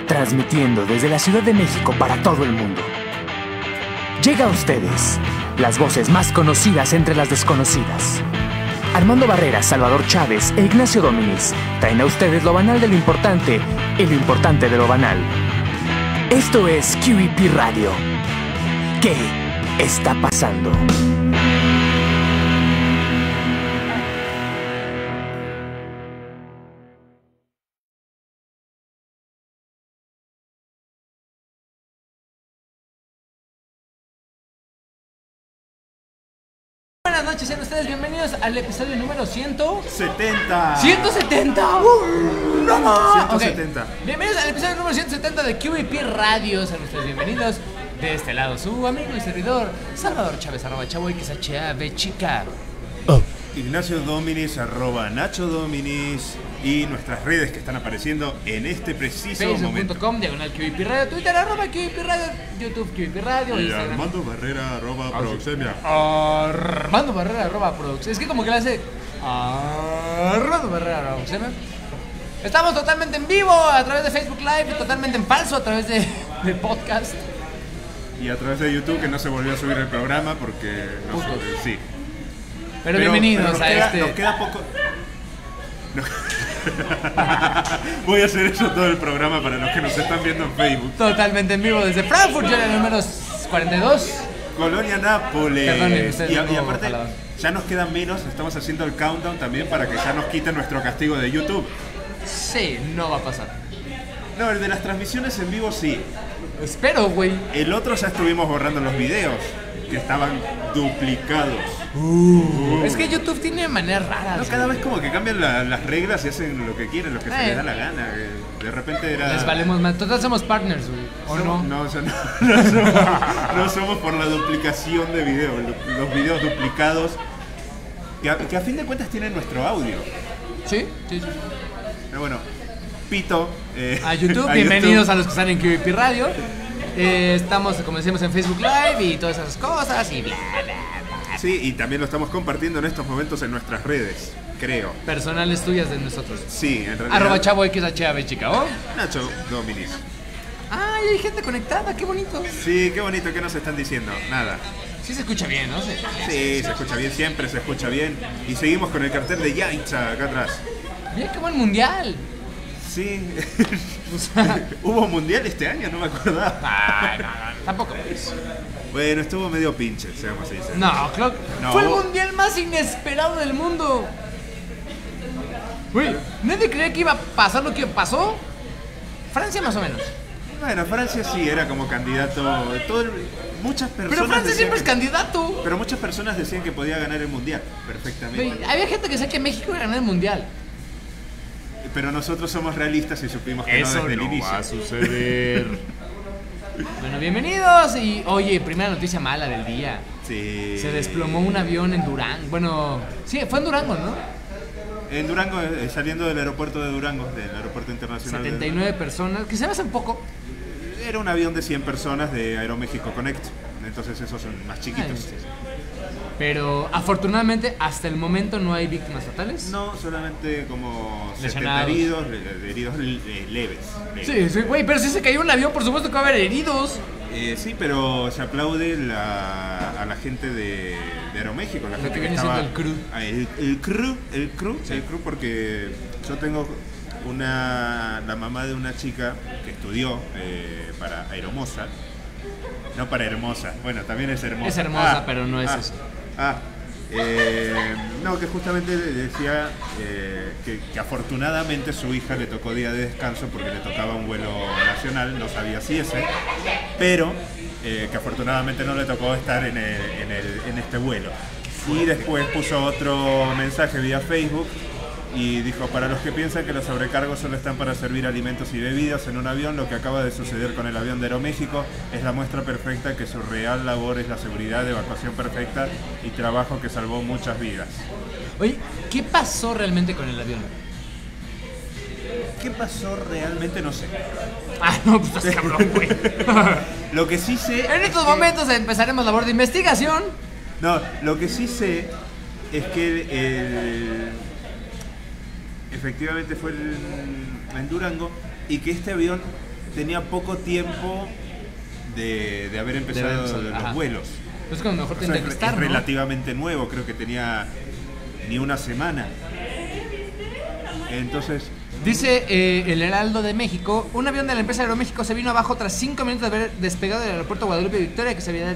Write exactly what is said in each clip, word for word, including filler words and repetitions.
transmitiendo desde la Ciudad de México para todo el mundo. Llega a ustedes las voces más conocidas entre las desconocidas. Armando Barrera, Salvador Chávez e Ignacio Dominis traen a ustedes lo banal de lo importante y lo importante de lo banal. Esto es Q E P Radio. ¿Qué está pasando? Buenas noches, sean ustedes bienvenidos al episodio número ciento setenta. ¿ciento setenta? ¡Uh! ¡No más! ciento setenta. Okay. Bienvenidos al episodio número ciento setenta de Q E P Radio. Sean ustedes bienvenidos. De este lado, su amigo y servidor, Salvador Chávez, arroba Chavo X H A B chica. Oh. Ignacio Dominis, arroba Nacho Dominis. Y nuestras redes que están apareciendo en este preciso Facebook momento. Facebook punto com, diagonal Q E P Radio, Twitter, arroba Q E P Radio, YouTube Q E P Radio, Y Instagram. Armando Barrera, arroba Ah, Proxemia. Armando Barrera, arroba Prox. Es que como que le hace Armando Barrera, arroba Proxemia. Estamos totalmente en vivo a través de Facebook Live y totalmente en falso a través de, de podcast. Y a través de YouTube, que no se volvió a subir el programa porque no Putos. sube, sí. Pero, pero bienvenidos pero nos a queda, este. Nos queda poco. No. Voy a hacer eso todo el programa para los que nos están viendo en Facebook. Totalmente en vivo desde Frankfurt, ya el número cuarenta y dos. Colonia Nápoles. Perdonen, ustedes y, no y aparte, jalaban. ya nos quedan menos. Estamos haciendo el countdown también para que ya nos quiten nuestro castigo de YouTube. Sí, no va a pasar. No, el de las transmisiones en vivo sí. Espero, güey. El otro ya estuvimos borrando los videos, que estaban duplicados. Uh. Es que YouTube tiene maneras raras. No, cada vez como que cambian la- las reglas y hacen lo que quieren, lo que se Eh. les da la gana. De repente era... Les valemos más. Total somos partners, güey. ¿O Somos- no? No, o sea, no, no somos, no somos por la duplicación de videos, lo- los videos duplicados, que a, que a fin de cuentas tienen nuestro audio. Sí, sí, sí. Pero bueno, pito. eh, A YouTube, a bienvenidos YouTube. a los que están en Q E P Radio. Eh, estamos, como decimos, en Facebook Live y todas esas cosas y bla, bla, bla. Sí, y también lo estamos compartiendo en estos momentos en nuestras redes, creo. Personales tuyas de nosotros. Sí, en realidad. Arroba Chavo X H A B chica, ¿oh? Nacho Dominis. Ay, hay gente conectada, qué bonito. Sí, qué bonito, ¿qué nos están diciendo? Nada. Sí se escucha bien, ¿no? Sí. Sí, se escucha bien, siempre se escucha bien. Y seguimos con el cartel de Yaitza acá atrás. Bien, qué buen mundial. Sí. O sea, ¿Hubo mundial este año? No me acordaba. ay, no, no, tampoco pues. Bueno, estuvo medio pinche, seamos sinceros. No, claro. No. Fue el mundial más inesperado del mundo. Güey, nadie creía que iba a pasar lo que pasó. Francia más o menos. Bueno, Francia sí era como candidato. Todo el- muchas personas. Pero Francia decían siempre es que- candidato. Pero muchas personas decían que podía ganar el mundial perfectamente. Güey, había gente que decía que México iba a ganar el mundial. Pero nosotros somos realistas y supimos que no desde el inicio. suceder. Bueno, bienvenidos y oye, primera noticia mala del día. Sí. Se desplomó un avión en Durango. Bueno, sí, fue en Durango, ¿no? En Durango, eh, saliendo del aeropuerto de Durango, del aeropuerto internacional. de setenta y nueve personas, que se me hacen poco. Durango. Era un avión de cien personas de Aeroméxico Connect. Entonces esos son más chiquitos. Ay, sí. Pero afortunadamente hasta el momento no hay víctimas fatales. No, solamente como setenta Lesionados. heridos, le- heridos eh, leves. leves. Sí, sí, güey, pero si se cayó un avión, por supuesto que va a haber heridos. Eh, sí, pero se aplaude la- a la gente de, de Aeroméxico, la Lo gente que viene estaba- siendo el crew. Ah, el, el crew, el crew, el crew, porque yo tengo una, la mamá de una chica que estudió eh, para Aeromoza, no para Hermosa, bueno, también es hermosa. Es hermosa, pero no es ah, eso. Ah, eh, no, que justamente decía eh, que, que afortunadamente su hija le tocó día de descanso porque le tocaba un vuelo nacional, no sabía si ese, pero eh, que afortunadamente no le tocó estar en, el- en, el- en este vuelo. Y después puso otro mensaje vía Facebook y dijo: para los que piensan que los sobrecargos solo están para servir alimentos y bebidas en un avión, lo que acaba de suceder con el avión de Aeroméxico es la muestra perfecta que su real labor es la seguridad, evacuación perfecta y trabajo que salvó muchas vidas. Oye, ¿qué pasó realmente con el avión? ¿Qué pasó realmente? No sé. Ah, no, pues estás cabrón, güey. Lo que sí sé... En es estos que- momentos empezaremos labor de investigación. No, lo que sí sé es que el- efectivamente fue en, en Durango y que este avión tenía poco tiempo de, de haber empezado empezado, los ajá. vuelos. Es como mejor O te sea, intentas es, estar, es ¿no? relativamente nuevo, creo que tenía ni una semana. Entonces, Dice eh, el Heraldo de México, un avión de la empresa Aeroméxico se vino abajo tras cinco minutos de haber despegado del aeropuerto Guadalupe Victoria, que se había...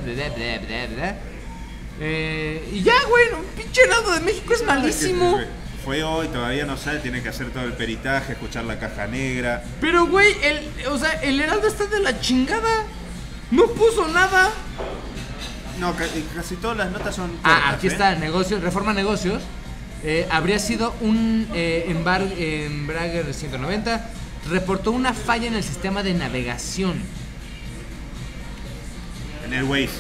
Eh, y ya, güey, un pinche Heraldo de México es malísimo. fue hoy, todavía no sabe, tiene que hacer todo el peritaje, escuchar la caja negra. Pero, güey, el, o sea, el Heraldo está de la chingada. No puso nada. No, ca- casi todas las notas son cortas, Ah, aquí ¿eh? está, negocios, Reforma Negocios. Eh, habría sido un eh, embar- Embraer ciento noventa. Reportó una falla en el sistema de navegación. En el Waze.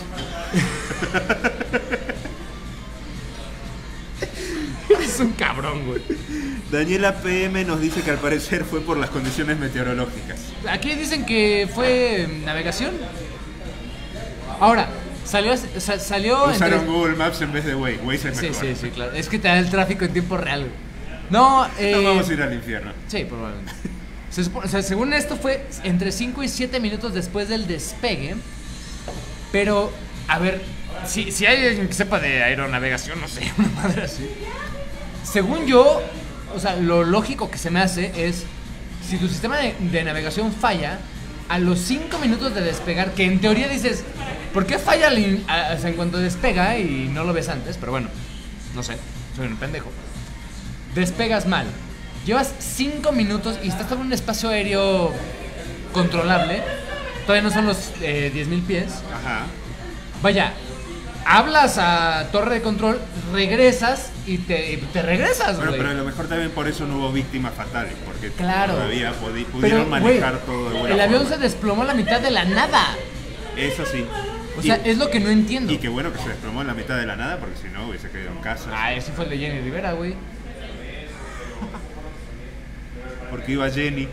Es un cabrón, güey. Daniela P M nos dice que al parecer fue por las condiciones meteorológicas. Aquí dicen que fue navegación. Ahora, salió, sa- salió Usaron entre- Google Maps en vez de Waze. Waze es Sí, mejor. sí, sí, claro. Es que te da el tráfico en tiempo real, güey. No, eh... No vamos a ir al infierno. Sí, probablemente. Se supo- o sea, según esto fue entre cinco y siete minutos después del despegue. Pero, a ver, si, si hay alguien que sepa de aeronavegación, no sé, una madre así. Según yo, o sea, lo lógico que se me hace es, si tu sistema de, de navegación falla, a los cinco minutos de despegar, que en teoría dices, ¿por qué falla al in- a- o sea, en cuanto despega y no lo ves antes? Pero bueno, no sé, soy un pendejo. Despegas mal. Llevas cinco minutos y estás en un espacio aéreo controlable. Todavía no son los eh, diez mil pies. Ajá. Vaya, hablas a torre de control, regresas y te, y te regresas, Bueno, güey. pero a lo mejor también por eso no hubo víctimas fatales, porque Claro. todavía pudi- pudieron Pero, manejar güey, todo de buena el avión forma. se desplomó a la mitad de la nada. Eso sí. O Y- sea, es lo que no entiendo. Y qué bueno que se desplomó en la mitad de la nada, porque si no hubiese quedado en casa. Ah, ese fue el de Jenny Rivera, güey. Porque iba Jenny.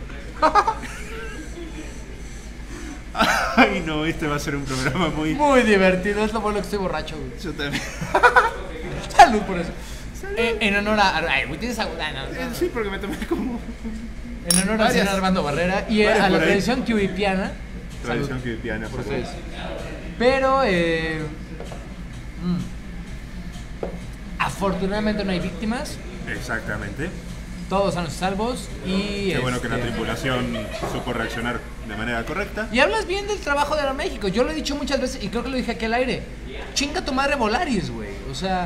Ay, no, este va a ser un programa muy... Muy divertido, es lo bueno que estoy borracho, güey. Yo también. Salud por eso. Eh, en honor a... Ay, güey, tienes agua. Ah, no, no. Sí, porque me tomé como... En honor al Varias. señor Armando Barrera y Varias a la por ahí. tradición kiwipiana. Tradición Salud. cristiana, por Por favor. ustedes. Pero, eh, mm, afortunadamente no hay víctimas. Exactamente. Todos sanos y salvos. Y, Qué bueno que la este, tripulación supo reaccionar de manera correcta. Y hablas bien del trabajo de Aeroméxico. Yo lo he dicho muchas veces y creo que lo dije aquí al aire. Chinga tu madre Volaris, güey. O sea,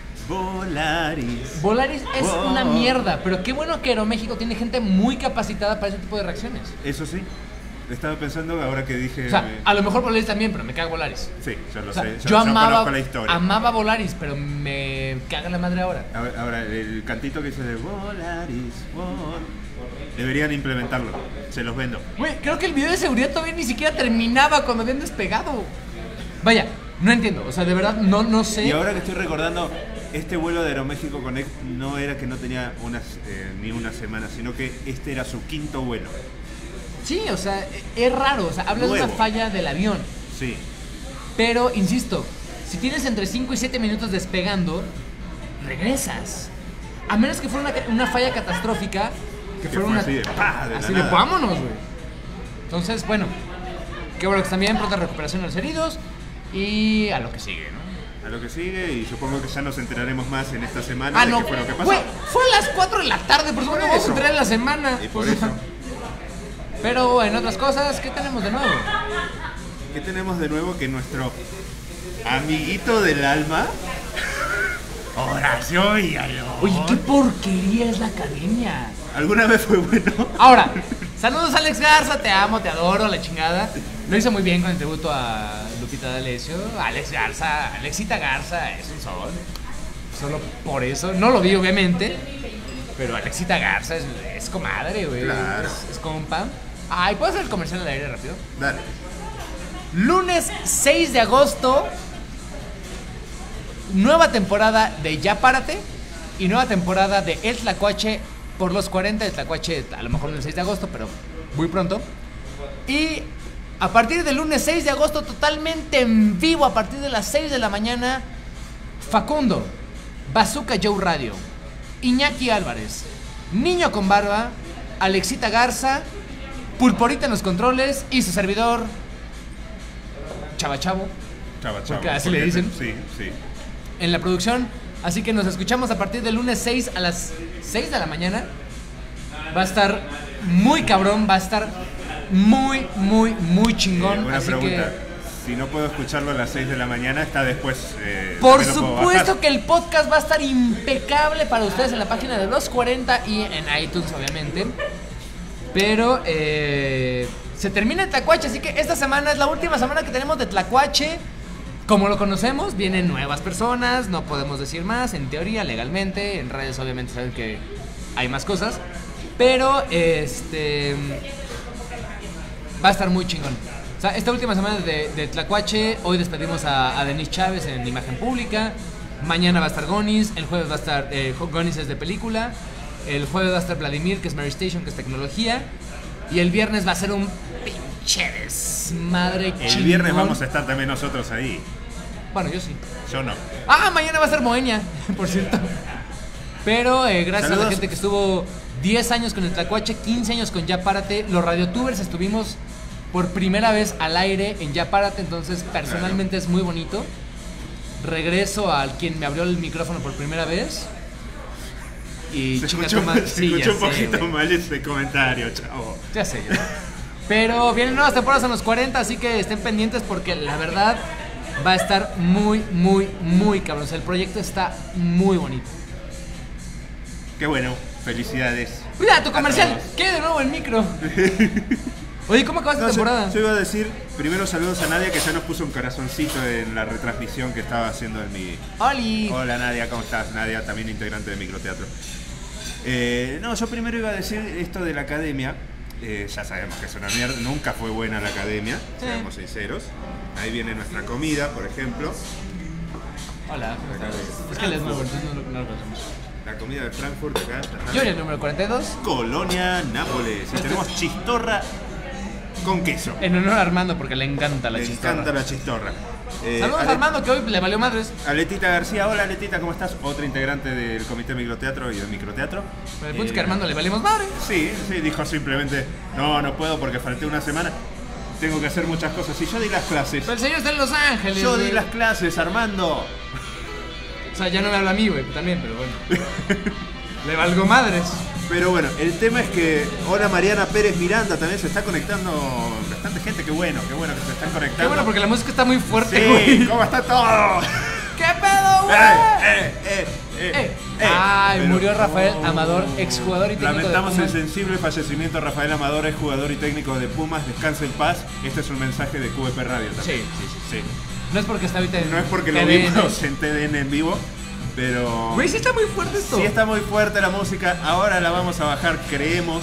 Volaris. Volaris es Wow. una mierda. Pero qué bueno que Aeroméxico tiene gente muy capacitada para ese tipo de reacciones. Eso sí. Estaba pensando ahora que dije... O sea, a lo mejor Volaris también, pero me caga Volaris. Sí, yo lo O sea, sé. yo amaba, conozco la historia. amaba Volaris, pero me caga la madre ahora. Ahora, ahora, el cantito que dice de Volaris, Vol... Deberían implementarlo. Se los vendo. Güey, creo que el video de seguridad todavía ni siquiera terminaba cuando habían despegado. Vaya, no entiendo. O sea, de verdad, no, no sé. Y ahora que estoy recordando, este vuelo de Aeroméxico Connect no era que no tenía unas, eh, ni una semana, sino que este era su quinto vuelo. Sí, o sea, es raro. O sea, hablas de Nuevo. una falla del avión. Sí. Pero, insisto, si tienes entre cinco y siete minutos despegando, regresas. A menos que fuera una, una falla catastrófica. Que, Que fuera fue una. así de pa, de la así de nada. vámonos, güey. Entonces, bueno. Qué bueno que están bien. Pronta recuperación a los heridos. Y a lo que sigue, ¿no? A lo que sigue, y supongo que ya nos enteraremos más en esta semana Ah, de no. qué fue lo que pasó. Güey, fue a las cuatro de la tarde, por supuesto, Por vamos a eso. entrar en la semana. Y por O sea, eso. Pero en otras cosas, ¿qué tenemos de nuevo? ¿Qué tenemos de nuevo? Que nuestro amiguito del alma, Horacio Villalobos, Oye, qué porquería es la academia. ¿alguna vez fue bueno? Ahora, saludos a Alex Garza, te amo, te adoro, la chingada. Lo hizo muy bien con el tributo a Lupita D'Alessio. Alex Garza, Alexita Garza es un sol. Solo por eso, no lo vi obviamente, pero Alexita Garza es, es comadre, güey. Claro. Es, es compa. Ay, ¿puedo hacer el comercial al aire rápido? Dale. Lunes seis de agosto, nueva temporada de Ya Párate y nueva temporada de El Tlacuache por los cuarenta de Tlacuache, a lo mejor el seis de agosto, pero muy pronto. Y a partir del lunes seis de agosto, totalmente en vivo, a partir de las seis de la mañana, Facundo, Bazooka Joe Radio, Iñaki Álvarez, Niño con Barba, Alexita Garza Pulporita en los controles y su servidor Chava Chavo. Chava, chava. Porque así le dicen. Sí, sí. En la producción. Así que nos escuchamos a partir del lunes seis a las seis de la mañana. Va a estar muy cabrón, va a estar muy, muy, muy chingón. Eh, buena así pregunta. que... Si no puedo escucharlo a las seis de la mañana, está después. Eh, Por también lo puedo supuesto bajar. que el podcast va a estar impecable para ustedes en la página de los cuarenta y en iTunes, obviamente. Pero eh, se termina el Tlacuache, así que esta semana es la última semana que tenemos de Tlacuache. Como lo conocemos, vienen nuevas personas, no podemos decir más, en teoría, legalmente. En redes, obviamente, saben que hay más cosas. Pero este va a estar muy chingón. O sea, esta última semana de, de Tlacuache, hoy despedimos a, a Denise Chávez en Imagen Pública. Mañana va a estar Gonis, el jueves va a estar eh, Gonis es de película. El jueves va a estar Vladimir, que es Mary Station, que es tecnología. Y el viernes va a ser un pinche desmadre El chingón. viernes vamos a estar también nosotros ahí. Bueno, yo sí. Yo no. Ah, mañana va a ser Moenia, por cierto. Pero eh, gracias Saludos. a la gente que estuvo diez años con el Tlacuache, quince años con Ya Párate. Los radiotubers estuvimos por primera vez al aire en Ya Párate, entonces personalmente claro. Es muy bonito. Regreso al quien me abrió el micrófono por primera vez. Y se chica, escuchó, toma... se sí, escuchó un sé, poquito wey. mal ese comentario, chavo. Ya sé, ya sé. Pero vienen nuevas temporadas en los cuarenta, así que estén pendientes porque la verdad va a estar muy, muy, muy cabrón. O sea, el proyecto está muy bonito. Qué bueno, felicidades. Cuidado, tu comercial. ¿Qué de nuevo el micro? Oye, ¿cómo acabas No, la temporada? Yo, yo iba a decir, primero saludos a Nadia, que ya nos puso un corazoncito en la retransmisión que estaba haciendo en mi... ¡Holi! Hola Nadia, ¿cómo estás? Nadia, también integrante de Microteatro. Eh, no, yo primero iba a decir esto de la academia. Eh, ya sabemos que es una mierda, nunca fue buena la academia, sí. Seamos sinceros. Ahí viene nuestra comida, por ejemplo. Hola, ¿cómo estás? Es que él es nuevo, entonces no, no lo conocemos. La comida de Frankfurt, acá está. Yo era el número cuarenta y dos. Colonia, Nápoles. Y tenemos chistorra con queso. En honor a Armando, porque le encanta la Le chistorra. encanta la chistorra. Eh, Saludos Ale- a Armando, que hoy le valió madres. Aletita García, hola Aletita, ¿cómo estás? Otra integrante del Comité Microteatro y del Microteatro. Pero el punto es que Eh, a Armando le valimos madres. Sí, sí, dijo simplemente, no, no puedo porque falté una semana, tengo que hacer muchas cosas. Y yo di las clases. Pero el señor está en Los Ángeles. Yo di güey. las clases, Armando. O sea, ya no me habla a mí, güey, también, pero bueno. Le valgo madres. Pero bueno, el tema es que, hola Mariana Pérez Miranda, también se está conectando bastante gente, qué bueno, qué bueno que se están conectando. Qué bueno, porque la música está muy fuerte, Sí, güey. ¿cómo está todo? ¿Qué pedo, güey? Eh, eh, eh, Eh. eh. Ay, Pero- murió Rafael Amador, exjugador y técnico Lamentamos de el Pumas. sensible fallecimiento de Rafael Amador, ex jugador y técnico de Pumas. Descansa en paz. Este es un mensaje de Q V P Radio también. Sí, sí, sí. Sí. No es porque está ahorita en No es porque lo T V N. vimos en T D N en vivo, pero Güey, sí está muy fuerte esto. sí está muy fuerte la música. Ahora la vamos a bajar, creemos,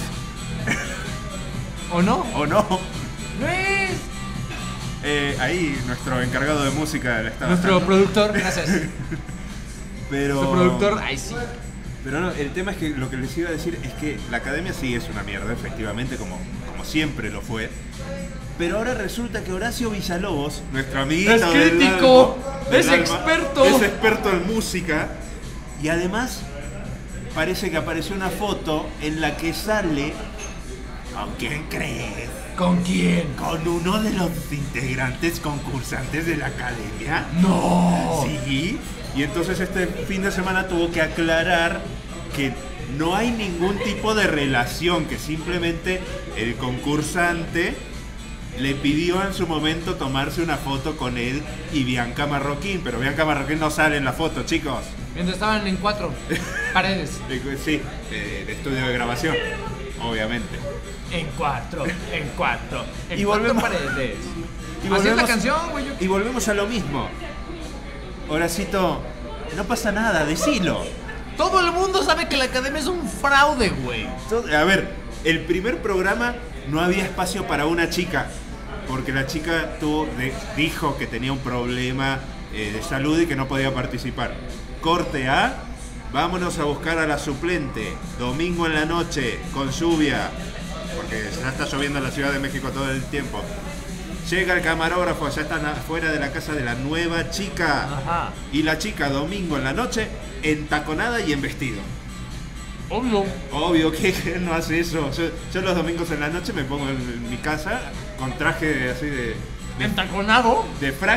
¿O no? o no. Luis. Eh, ahí nuestro encargado de música la está Nuestro bajando. productor, gracias. Pero, Nuestro productor, ay sí. Pero no, el tema es que lo que les iba a decir es que la academia sí es una mierda, efectivamente, como, como siempre lo fue. Pero ahora resulta que Horacio Villalobos, nuestro amiguito Es del crítico, alma- del es alma, experto. es experto en música. Y además parece que apareció una foto en la que sale, ¿con quién crees? ¿Con quién? Con uno de los integrantes concursantes de la academia. No. Sí, y entonces este fin de semana tuvo que aclarar que no hay ningún tipo de relación, que simplemente el concursante le pidió en su momento tomarse una foto con él y Bianca Marroquín, pero Bianca Marroquín no sale en la foto, chicos. Mientras estaban en cuatro paredes. Eh, Sí, de, de estudio de grabación, obviamente. En cuatro, en cuatro, en Y cuatro volvemos- paredes. Y Así es la volvemos- canción, güey. yo- Y volvemos a lo mismo. Horacito, no pasa nada, decilo. Todo el mundo sabe que la academia es un fraude, güey. Todo- A ver, el primer programa no había espacio para una chica, porque la chica tuvo, de- dijo que tenía un problema eh, de salud y que no podía participar. Corte A, vámonos a buscar a la suplente, domingo en la noche, con lluvia, porque ya está lloviendo en la Ciudad de México todo el tiempo. Llega el camarógrafo, ya están afuera de la casa de la nueva chica. Ajá. Y la chica domingo en la noche, entaconada y en vestido. Obvio. Obvio que no hace eso. Yo, yo los domingos en la noche me pongo en, en mi casa con traje así de... de Entaconado. De frac.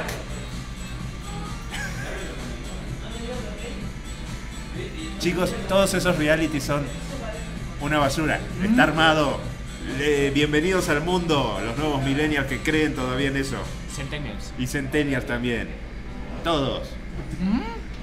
Chicos, todos esos reality son una basura. Está armado. Eh, bienvenidos al mundo, los nuevos millennials que creen todavía en eso. Centennials. Y centennials también. Todos. ¿Mm?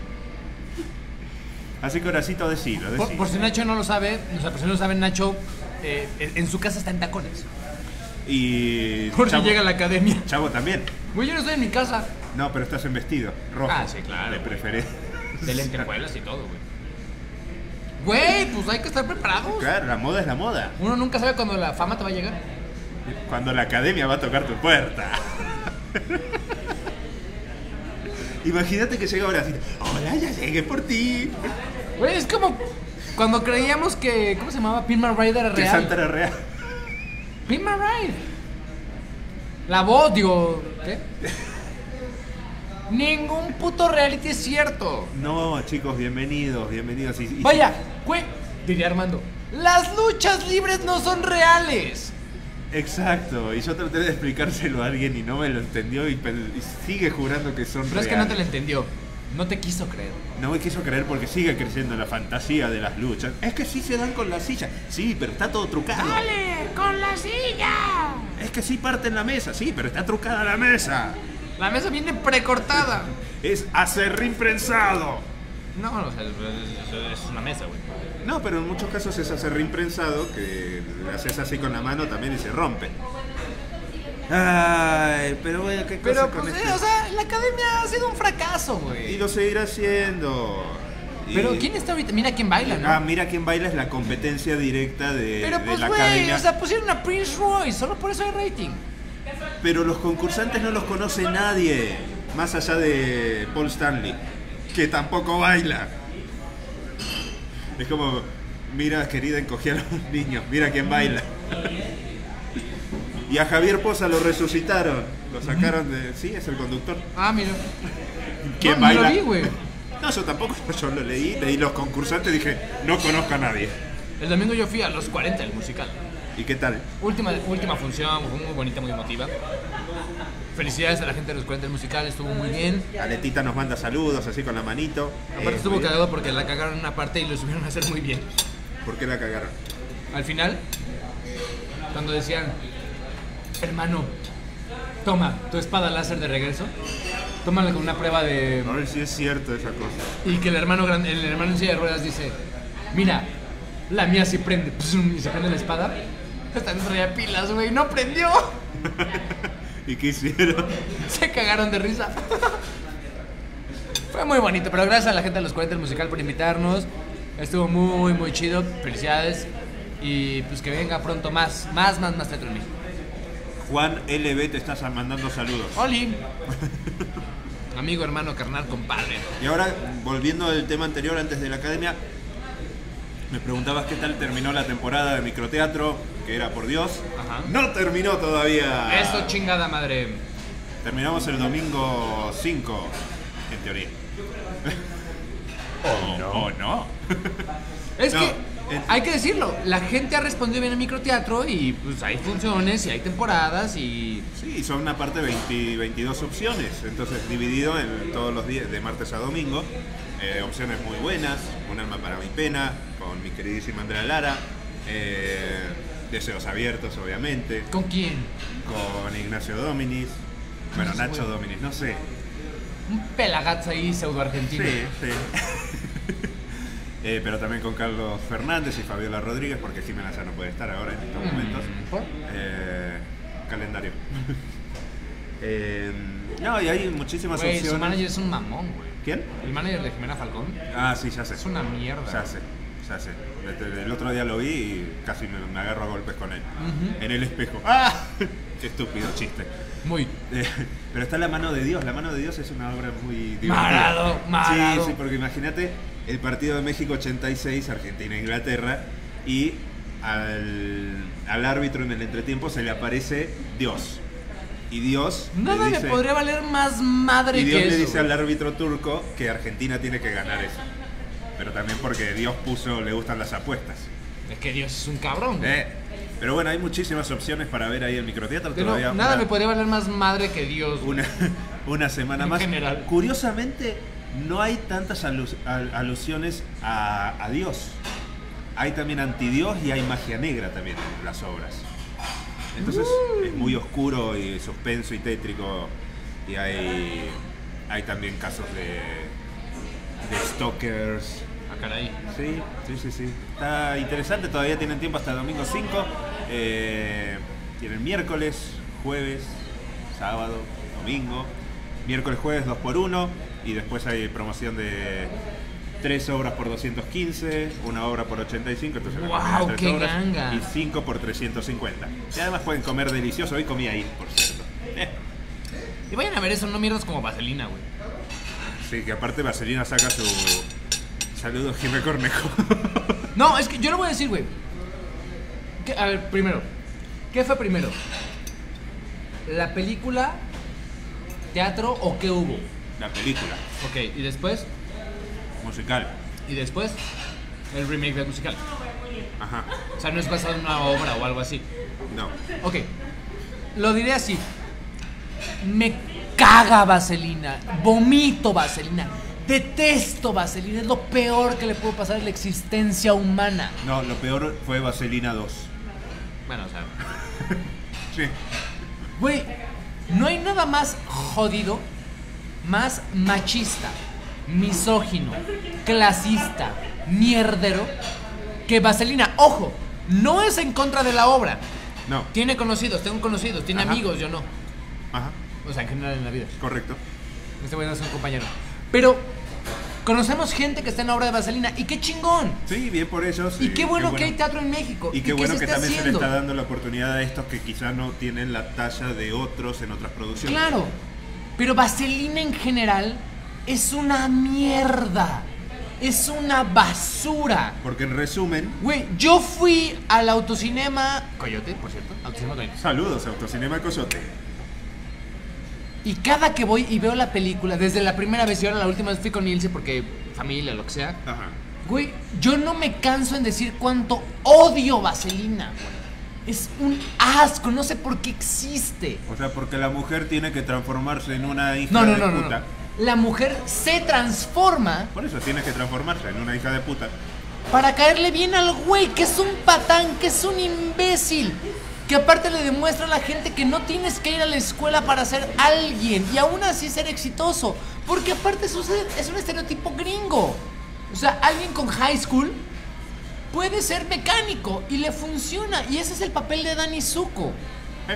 Así que Horacito, decilo, decilo. Por, por si Nacho no lo sabe, o sea, por si no lo saben, Nacho eh, en su casa está en tacones. Y... Por Chavo, si llega a la academia. Chavo también. Güey, yo no estoy en mi casa. No, pero estás en vestido rojo. Ah, sí, claro. De preferencia. De lentejuelas y todo, güey. Güey, pues hay que estar preparados. Claro, la moda es la moda. Uno nunca sabe cuándo la fama te va a llegar. Cuando la academia va a tocar tu puerta. Imagínate que llega Horacito. Hola, ya llegué por ti. Güey, es como cuando creíamos que... ¿Cómo se llamaba? Pinman Rider era Que real. Santa era real. Pinman Rider. La voz, digo... ¿Qué? Ningún puto reality es cierto. No, chicos, bienvenidos, bienvenidos. Y, y Vaya, güey, diría Armando, las luchas libres no son reales. Exacto, y yo traté de explicárselo a alguien y no me lo entendió y, y sigue jurando que son Pero reales. es que no te lo entendió. No te quiso creer. No me quiso creer porque sigue creciendo la fantasía de las luchas. Es que sí se dan con la silla. Sí, pero está todo trucado. ¡Dale, con la silla! Es que sí parten la mesa. Sí, pero está trucada la mesa. La mesa viene precortada. Es acerrín prensado. No, no, o sea, es una mesa, güey. No, pero en muchos casos es acerrín prensado que le haces así con la mano también y se rompe. Ay, pero güey, qué cosa Pero, con pues, este... eh, o sea, la academia ha sido un fracaso, güey. Y lo seguirá haciendo. Y- Pero, ¿quién está ahorita? Mira quién baila, ¿no? Ah, Mira Quién Baila es la competencia directa de, Pero, de pues, la güey, academia. o sea, pusieron a Prince Royce, solo por eso hay rating. Pero los concursantes no los conoce nadie, más allá de Paul Stanley, que tampoco baila. Es como, mira querida, encogí a los niños, mira quién baila. Y a Javier Poza lo resucitaron, lo sacaron de... Sí, es el conductor. Ah, mira. ¿Quién no, baila? No lo vi, güey. No, yo tampoco, yo lo leí, leí los concursantes y dije, no conozco a nadie. El domingo yo fui a los cuarenta del musical. ¿Y qué tal? Última, última función, fue muy bonita, muy emotiva. Felicidades a la gente de los cuarenta del musical, estuvo muy bien. Aletita nos manda saludos así con la manito. Aparte Eh, estuvo muy bien. cagado porque la cagaron en una parte y lo subieron a hacer muy bien. ¿Por qué la cagaron? Al final, cuando decían, hermano, toma tu espada láser de regreso, tómala con una prueba de... A ver si es cierto esa cosa. Y que el hermano, gran- el hermano en silla de ruedas dice, mira, la mía sí prende, y se prende la espada. Esta no traía pilas, güey, no prendió. ¿Y qué hicieron? Se cagaron de risa. Fue muy bonito, pero gracias a la gente de los cuarenta del musical por invitarnos. Estuvo muy, muy chido. Felicidades. Y pues que venga pronto más, más, más, más teatro en México. Juan L B te estás mandando saludos. Oli. Amigo, hermano, carnal, compadre. Y ahora, volviendo al tema anterior, antes de la academia, me preguntabas qué tal terminó la temporada de microteatro, que era por Dios. Ajá. No terminó todavía. Eso, chingada madre. Terminamos el domingo cinco, en teoría. ¿O no? ¿O no? Es No, que, en- hay que decirlo, la gente ha respondido bien en microteatro y pues hay funciones y hay temporadas y... Sí, son aparte veinte, veintidós opciones, entonces dividido en todos los días, de martes a domingo. Eh, opciones muy buenas, Un alma para mi pena, con mi queridísima Andrea Lara. Eh, Deseos abiertos, obviamente. ¿Con quién? Con Ignacio Dominis. Bueno, No sé, Nacho güey. Dominis, no sé. Un pelagazo ahí pseudo-argentino. Sí, sí. Eh, pero también con Carlos Fernández y Fabiola Rodríguez, porque Jimena ya no puede estar ahora en estos momentos. Mm, ¿por? Eh, calendario. Eh, no, y hay muchísimas Güey, opciones. su manager es un mamón, güey. ¿Quién? El manager de Jimena Falcón Ah, sí, ya sé. es una mierda. Ya sé, ya sé. El, el otro día lo vi y casi me, me agarro a golpes con él. Ujú. En el espejo. ¡Ah! Qué estúpido chiste. Muy. Eh, pero está La mano de Dios. La mano de Dios es una obra muy divertida. Marado, marado. Sí, sí, porque imagínate el partido de México ochenta y seis, Argentina-Inglaterra, y al, al árbitro en el entretiempo se le aparece Dios. Y Dios Nada le me dice, podría valer más madre y Dios que le eso. dice güey. al árbitro turco que Argentina tiene que ganar eso. pero también porque Dios puso, le gustan las apuestas. Es que Dios es un cabrón, güey. Eh, pero bueno, hay muchísimas opciones para ver ahí el microteatro. Que no, Todavía nada una, me podría valer más madre que Dios. güey. una, una semana En más. general. Curiosamente, no hay tantas alus- al- alusiones a, a Dios. Hay también antidios y hay magia negra también en las obras. Entonces Uh. es muy oscuro y suspenso y tétrico. Y hay, hay también casos de, de stalkers. Ah, caray. Sí, sí, sí, sí. Está interesante, todavía tienen tiempo hasta el domingo cinco. Eh, tienen miércoles, jueves, sábado, domingo. Miércoles, jueves dos por uno. Y después hay promoción de tres obras por doscientos quince, una obra por ochenta y cinco. Entonces la ¡Guau, combinás tres qué obras, ganga! y cinco por trescientos cincuenta. Y además pueden comer delicioso. Hoy comí ahí, por cierto. Eh, Y vayan a ver eso, no mierdas como vaselina, güey. sí, que aparte Vaselina saca su... Saludos, Jimé Cornejo. No, es que yo lo voy a decir, güey. Que- A ver, primero. ¿Qué fue primero? ¿La película, teatro o qué hubo? La película Ok, y después, musical. y después, el remake del musical. Ajá. O sea, no es basado en una obra o algo así. No. Ok, lo diré así. Me caga Vaselina, vomito Vaselina, detesto Vaselina, es lo peor que le puede pasar a la existencia humana. No, lo peor fue Vaselina dos. Bueno, o sea, Sí. güey, no hay nada más jodido, más machista, misógino, clasista, mierdero que Vaselina. Ojo, no es en contra de la obra. No. Tiene conocidos, tengo conocidos, tiene Ajá. amigos, yo no. Ajá. O sea, en general en la vida. Correcto. Este güey no es un compañero. Pero conocemos gente que está en la obra de Vaselina y qué chingón. Sí, bien por ellos. Y qué bueno, que hay teatro en México. Y qué bueno se que está también se le haciendo. está dando la oportunidad a estos que quizás no tienen la talla de otros en otras producciones. Claro. Pero Vaselina en general es una mierda. Es una basura. Porque en resumen, Güey, yo fui al autocinema Coyote, por cierto. Autocinema Coyote. saludos, Autocinema Coyote. Y cada que voy y veo la película, desde la primera vez y ahora la última vez fui con Ilse porque familia, lo que sea. Ajá. Güey, yo no me canso en decir cuánto odio Vaselina, güey. Es un asco, no sé por qué existe. O sea, porque la mujer tiene que transformarse en una hija No, no, de no, no, puta. no. La mujer se transforma Por eso tiene que transformarse en una hija de puta. para caerle bien al güey, que es un patán, que es un imbécil. Que aparte le demuestra a la gente que no tienes que ir a la escuela para ser alguien y aún así ser exitoso. Porque aparte es un, es un estereotipo gringo. O sea, alguien con high school puede ser mecánico y le funciona. Y ese es el papel de Danny Zuko. Eh,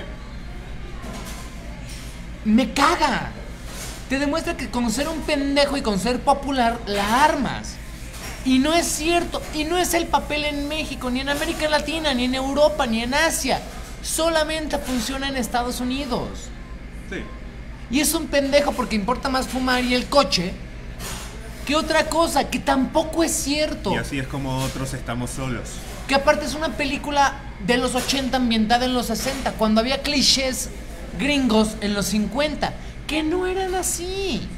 Me caga. Te demuestra que con ser un pendejo y con ser popular la armas. Y no es cierto. Y no es el papel en México, ni en América Latina, ni en Europa, ni en Asia. Solamente funciona en Estados Unidos. sí. Y es un pendejo porque importa más fumar y el coche que otra cosa, que tampoco es cierto. Y así es como otros estamos solos. Que aparte es una película de los ochenta ambientada en los sesenta, cuando había clichés gringos en los cincuenta, que no eran así.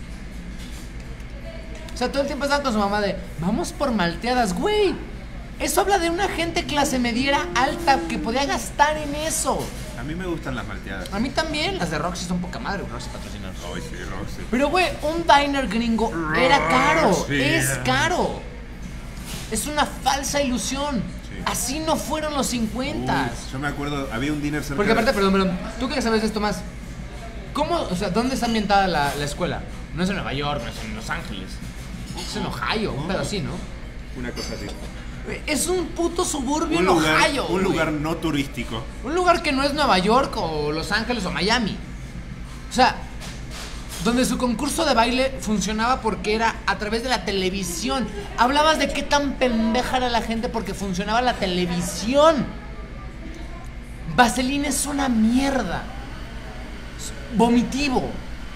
O sea, todo el tiempo estaba con su mamá de, vamos por malteadas, güey. Eso habla de una gente clase mediera alta que podía gastar en eso. A mí me gustan las malteadas. A mí también, las de Roxy son poca madre, Roxy patrocinados. Ay, sí, Roxy. Pero, güey, un diner gringo era caro, Sí. es caro. Es una falsa ilusión. Sí. Así no fueron los cincuenta. Uy, yo me acuerdo, había un dinner cerca Porque aparte, de... perdón, perdón, tú que sabes esto más. ¿Cómo, o sea, dónde está ambientada la, la escuela? No es en Nueva York, no es en Los Ángeles. Es en Ohio, un pedo así, ¿no? Una cosa así. Es un puto suburbio Un en lugar, Ohio. un güey. lugar no turístico. Un lugar que no es Nueva York o Los Ángeles o Miami. O sea, donde su concurso de baile funcionaba porque era a través de la televisión. Hablabas de qué tan pendeja era la gente porque funcionaba la televisión. Vaselina es una mierda. Es vomitivo.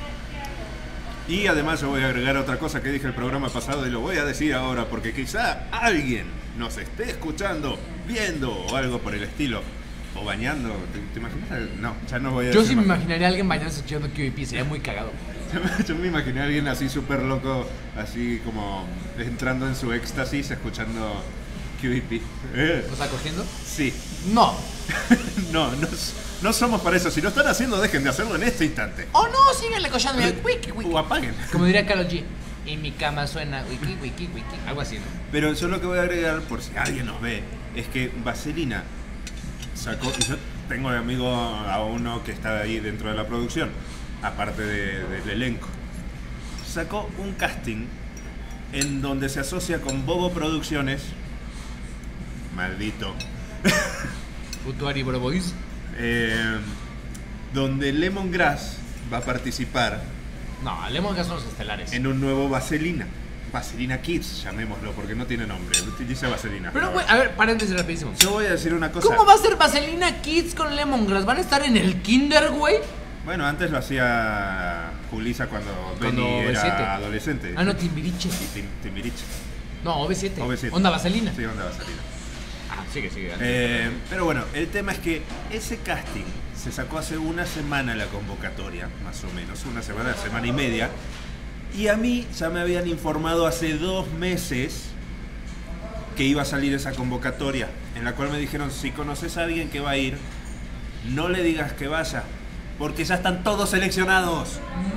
Y además yo voy a agregar otra cosa que dije el programa pasado y lo voy a decir ahora porque quizá alguien nos esté escuchando, viendo o algo por el estilo. O bañando. ¿Te, te imaginas? No, ya no voy a Yo decir sí me más. imaginaría a alguien bañándose escuchando Q V P, sería muy cagado. Yo me imaginé a alguien así súper loco, así como entrando en su éxtasis, escuchando Q V P. Eh. ¿Lo está cogiendo? Sí. No. no, no, no somos para eso. Si lo están haciendo, dejen de hacerlo en este instante. Oh no, síganle cochando. Wiki, wiki. O apaguen. Como diría Karol G. En mi cama suena wiki, wiki, wiki. Algo así, ¿no? Pero yo lo que voy a agregar, por si alguien nos ve, es que Vaselina sacó... Y yo tengo de amigo a uno que está ahí dentro de la producción, aparte de, del elenco. Sacó un casting en donde se asocia con Bobo Producciones. Maldito. Utuari Bro Boys. Eh, donde Lemongrass va a participar. No, Lemongrass son los estelares. En un nuevo Vaselina. Vaselina Kids, llamémoslo, porque no tiene nombre. Utiliza Vaselina. Pero, güey, a ver, paréntesis rapidísimo. Yo voy a decir una cosa. ¿Cómo va a ser Vaselina Kids con Lemongrass? ¿Van a estar en el kinder, güey? Bueno, antes lo hacía Julissa cuando, Cuando Benny era O V siete. adolescente. Ah, no, Timbiriche. Y Tim- Timbiriche. No, O V siete. O V siete. Onda Vaselina. Sí, onda Vaselina. Ah, sigue, sigue. Eh, pero bueno, el tema es que ese casting se sacó hace una semana la convocatoria, más o menos, una semana, semana y media. Y a mí ya me habían informado hace dos meses que iba a salir esa convocatoria, en la cual me dijeron, si conoces a alguien que va a ir, no le digas que vaya, porque ya están todos seleccionados.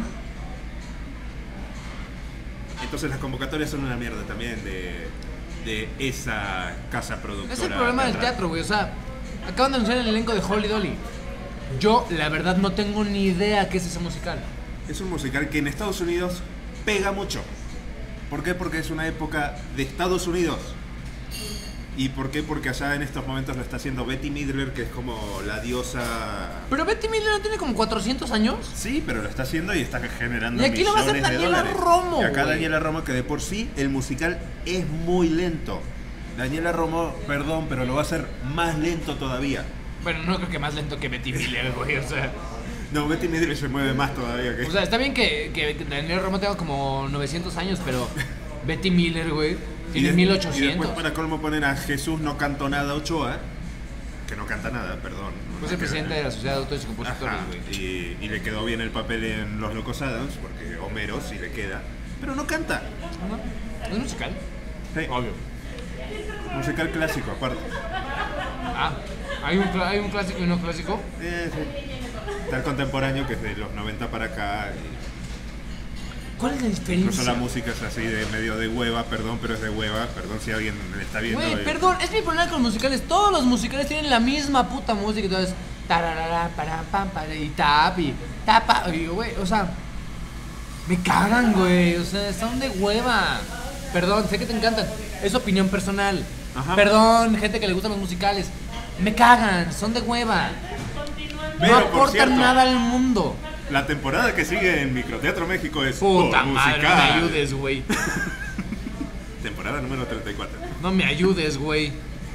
Entonces las convocatorias son una mierda también de, de esa casa productora. Es el problema del teatro, güey. O sea, acaban de anunciar el elenco de Holly Dolly. Yo, la verdad, no tengo ni idea qué es ese musical. Es un musical que en Estados Unidos pega mucho. ¿Por qué? Porque es una época de Estados Unidos. ¿Y por qué? Porque allá en estos momentos lo está haciendo Bette Midler, que es como la diosa... Pero Bette Midler no tiene como cuatrocientos años. Sí, pero lo está haciendo y está generando Y aquí lo va a hacer millones de Daniela dólares. Romo, Y acá güey. Daniela Romo, que de por sí el musical es muy lento. Daniela Romo, perdón, pero lo va a hacer más lento todavía. Bueno, no creo que más lento que Bette Midler, güey. O sea, No, Bette Midler se mueve más todavía que... o sea está bien que, que Daniela Romo tenga como novecientos años, pero Bette Midler, güey, tiene de- mil Y ochocientos. después para colmo ponen a Jesús No Canto Nada Ochoa, que no canta nada, perdón. Pues el presidente de la Sociedad de Autores y Compositores, Ajá, güey. y, y le quedó bien el papel en Los Locos Adams, porque Homero sí le queda, pero no canta. ¿No? ¿Es musical? Sí, Obvio. musical clásico aparte. Ah, ¿hay un, cla- hay un clásico y no clásico? Eh, sí. Está el contemporáneo, que es de los noventa para acá. y ¿Cuál es la Incluso diferencia? la música es así de medio de hueva, perdón, pero es de hueva. Perdón si alguien le está viendo. Güey, y- perdón, es mi problema con los musicales. Todos los musicales tienen la misma puta música. Entonces, tararara, para, pam, para, y tap, y tapa. Y, güey, o sea, me cagan, güey. O sea, son de hueva. Perdón, sé que te encantan. Es opinión personal. Ajá. Perdón, gente que le gustan los musicales. Me cagan, son de hueva. Pero, No por aportan cierto, nada al mundo. La temporada que sigue en Microteatro México es Puta oh, madre, no me musical. ayudes, güey. Temporada número treinta y cuatro. No me ayudes, güey.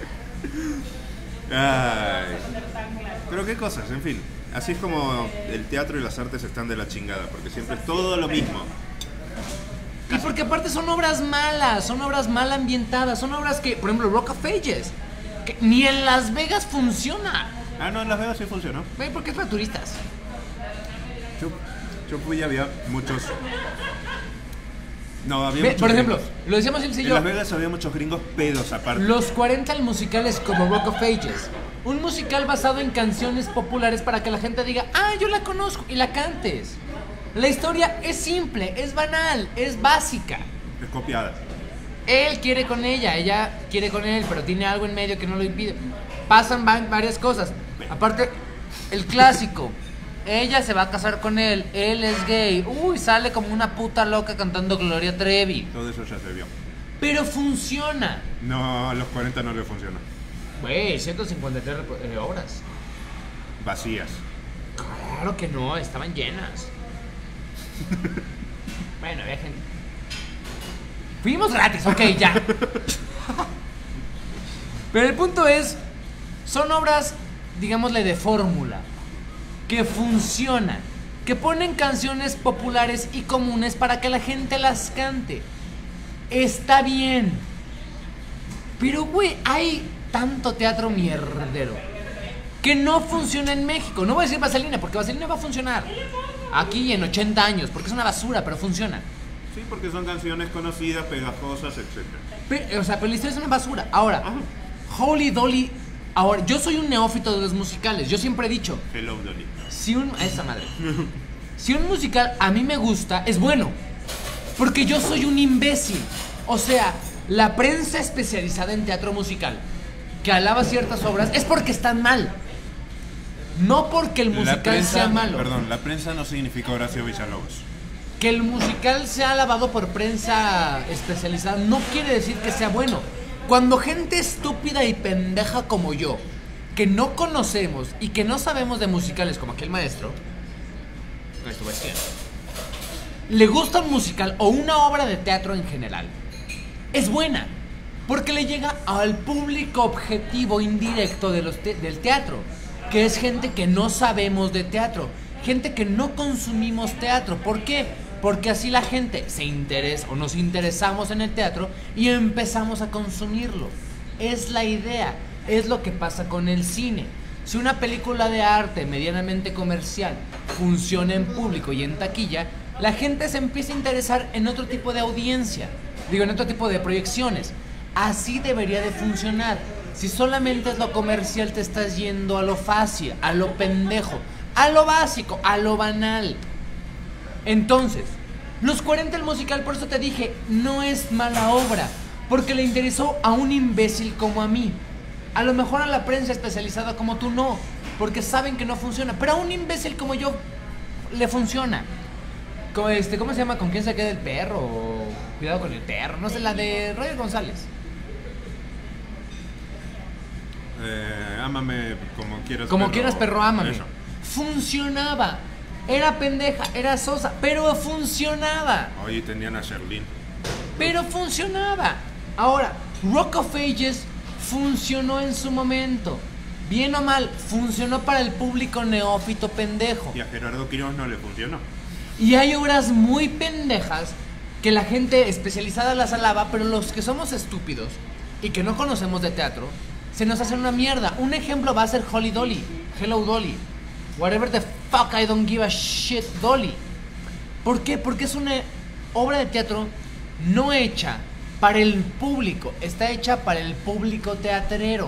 Ay. Pero qué cosas, en fin. Así es como el teatro y las artes están de la chingada, porque siempre es todo lo mismo. Y porque aparte son obras malas, son obras mal ambientadas, son obras que, por ejemplo, Rock of Ages, que ni en Las Vegas funciona. Ah, no, en Las Vegas sí funcionó. Güey, porque es para turistas. Yo, yo fui y había muchos... No, había Ve, muchos por ejemplo, gringos. lo decíamos Ilse y En yo, Las Vegas había muchos gringos pedos aparte. los cuarenta musicales como Rock of Ages. Un musical basado en canciones populares para que la gente diga, ah, yo la conozco, y la cantes. La historia es simple, es banal, es básica. Es copiada. Él quiere con ella, ella quiere con él, pero tiene algo en medio que no lo impide. Pasan va- varias cosas. Aparte, el clásico. Ella se va a casar con él, él es gay. Uy, sale como una puta loca cantando Gloria Trevi. Todo eso ya se vio. Pero funciona. No, a los cuarenta no le funcionó. Güey, ciento cincuenta y tres repo- eh, horas. Vacías. Claro que no, estaban llenas. Bueno, había gente. Fuimos gratis, ok, ya. Pero el punto es, son obras, digámosle, de fórmula, que funcionan, que ponen canciones populares y comunes para que la gente las cante. Está bien. Pero, güey, hay tanto teatro mierdero que no funciona en México. No voy a decir Vaselina, porque Vaselina va a funcionar. aquí en ochenta años, porque es una basura, pero funciona. Sí, porque son canciones conocidas, pegajosas, etcétera. Pero, o sea, pero la historia es una basura. Ahora, Ajá. Holy Dolly. Ahora, yo soy un neófito de los musicales. Yo siempre he dicho, Hello, Dolly. si un. Esa madre. Si un musical a mí me gusta, es bueno. Porque yo soy un imbécil. O sea, la prensa especializada en teatro musical que alaba ciertas obras es porque están mal. No porque el musical La prensa, sea malo. Perdón, la prensa no significa Horacio Villalobos. Que el musical sea alabado por prensa especializada no quiere decir que sea bueno. Cuando gente estúpida y pendeja como yo, que no conocemos y que no sabemos de musicales como aquel maestro, esto va a decir, le gusta un musical o una obra de teatro en general, es buena. Porque le llega al público objetivo indirecto de los te- del teatro, que es gente que no sabemos de teatro, gente que no consumimos teatro. ¿Por qué? Porque así la gente se interesa o nos interesamos en el teatro y empezamos a consumirlo. Es la idea, es lo que pasa con el cine. Si una película de arte medianamente comercial funciona en público y en taquilla, la gente se empieza a interesar en otro tipo de audiencia, digo, en otro tipo de proyecciones. Así debería de funcionar. Si solamente es lo comercial, te estás yendo a lo fácil, a lo pendejo, a lo básico, a lo banal. Entonces, Los cuarenta el musical, por eso te dije, no es mala obra, porque le interesó a un imbécil como a mí. A lo mejor a la prensa especializada como tú no, porque saben que no funciona, pero a un imbécil como yo le funciona. Como este, ¿cómo se llama? ¿Con quién se queda el perro? O Cuidado con el perro, no sé, la de Roger González. Eh, ámame como quieras. Como perro. quieras, perro, ámame. Eso. Funcionaba. Era pendeja, era sosa, pero funcionaba. Oye, tenían a Sherlyn. Pero funcionaba. Ahora, Rock of Ages funcionó en su momento. Bien o mal, funcionó para el público neófito pendejo. Y a Gerardo Quiroz no le funcionó. Y hay obras muy pendejas que la gente especializada las alaba, pero los que somos estúpidos y que no conocemos de teatro, se nos hace una mierda. Un ejemplo va a ser Holy Dolly, Hello Dolly, whatever the fuck I don't give a shit Dolly. ¿Por qué? Porque es una obra de teatro no hecha para el público, está hecha para el público teatrero.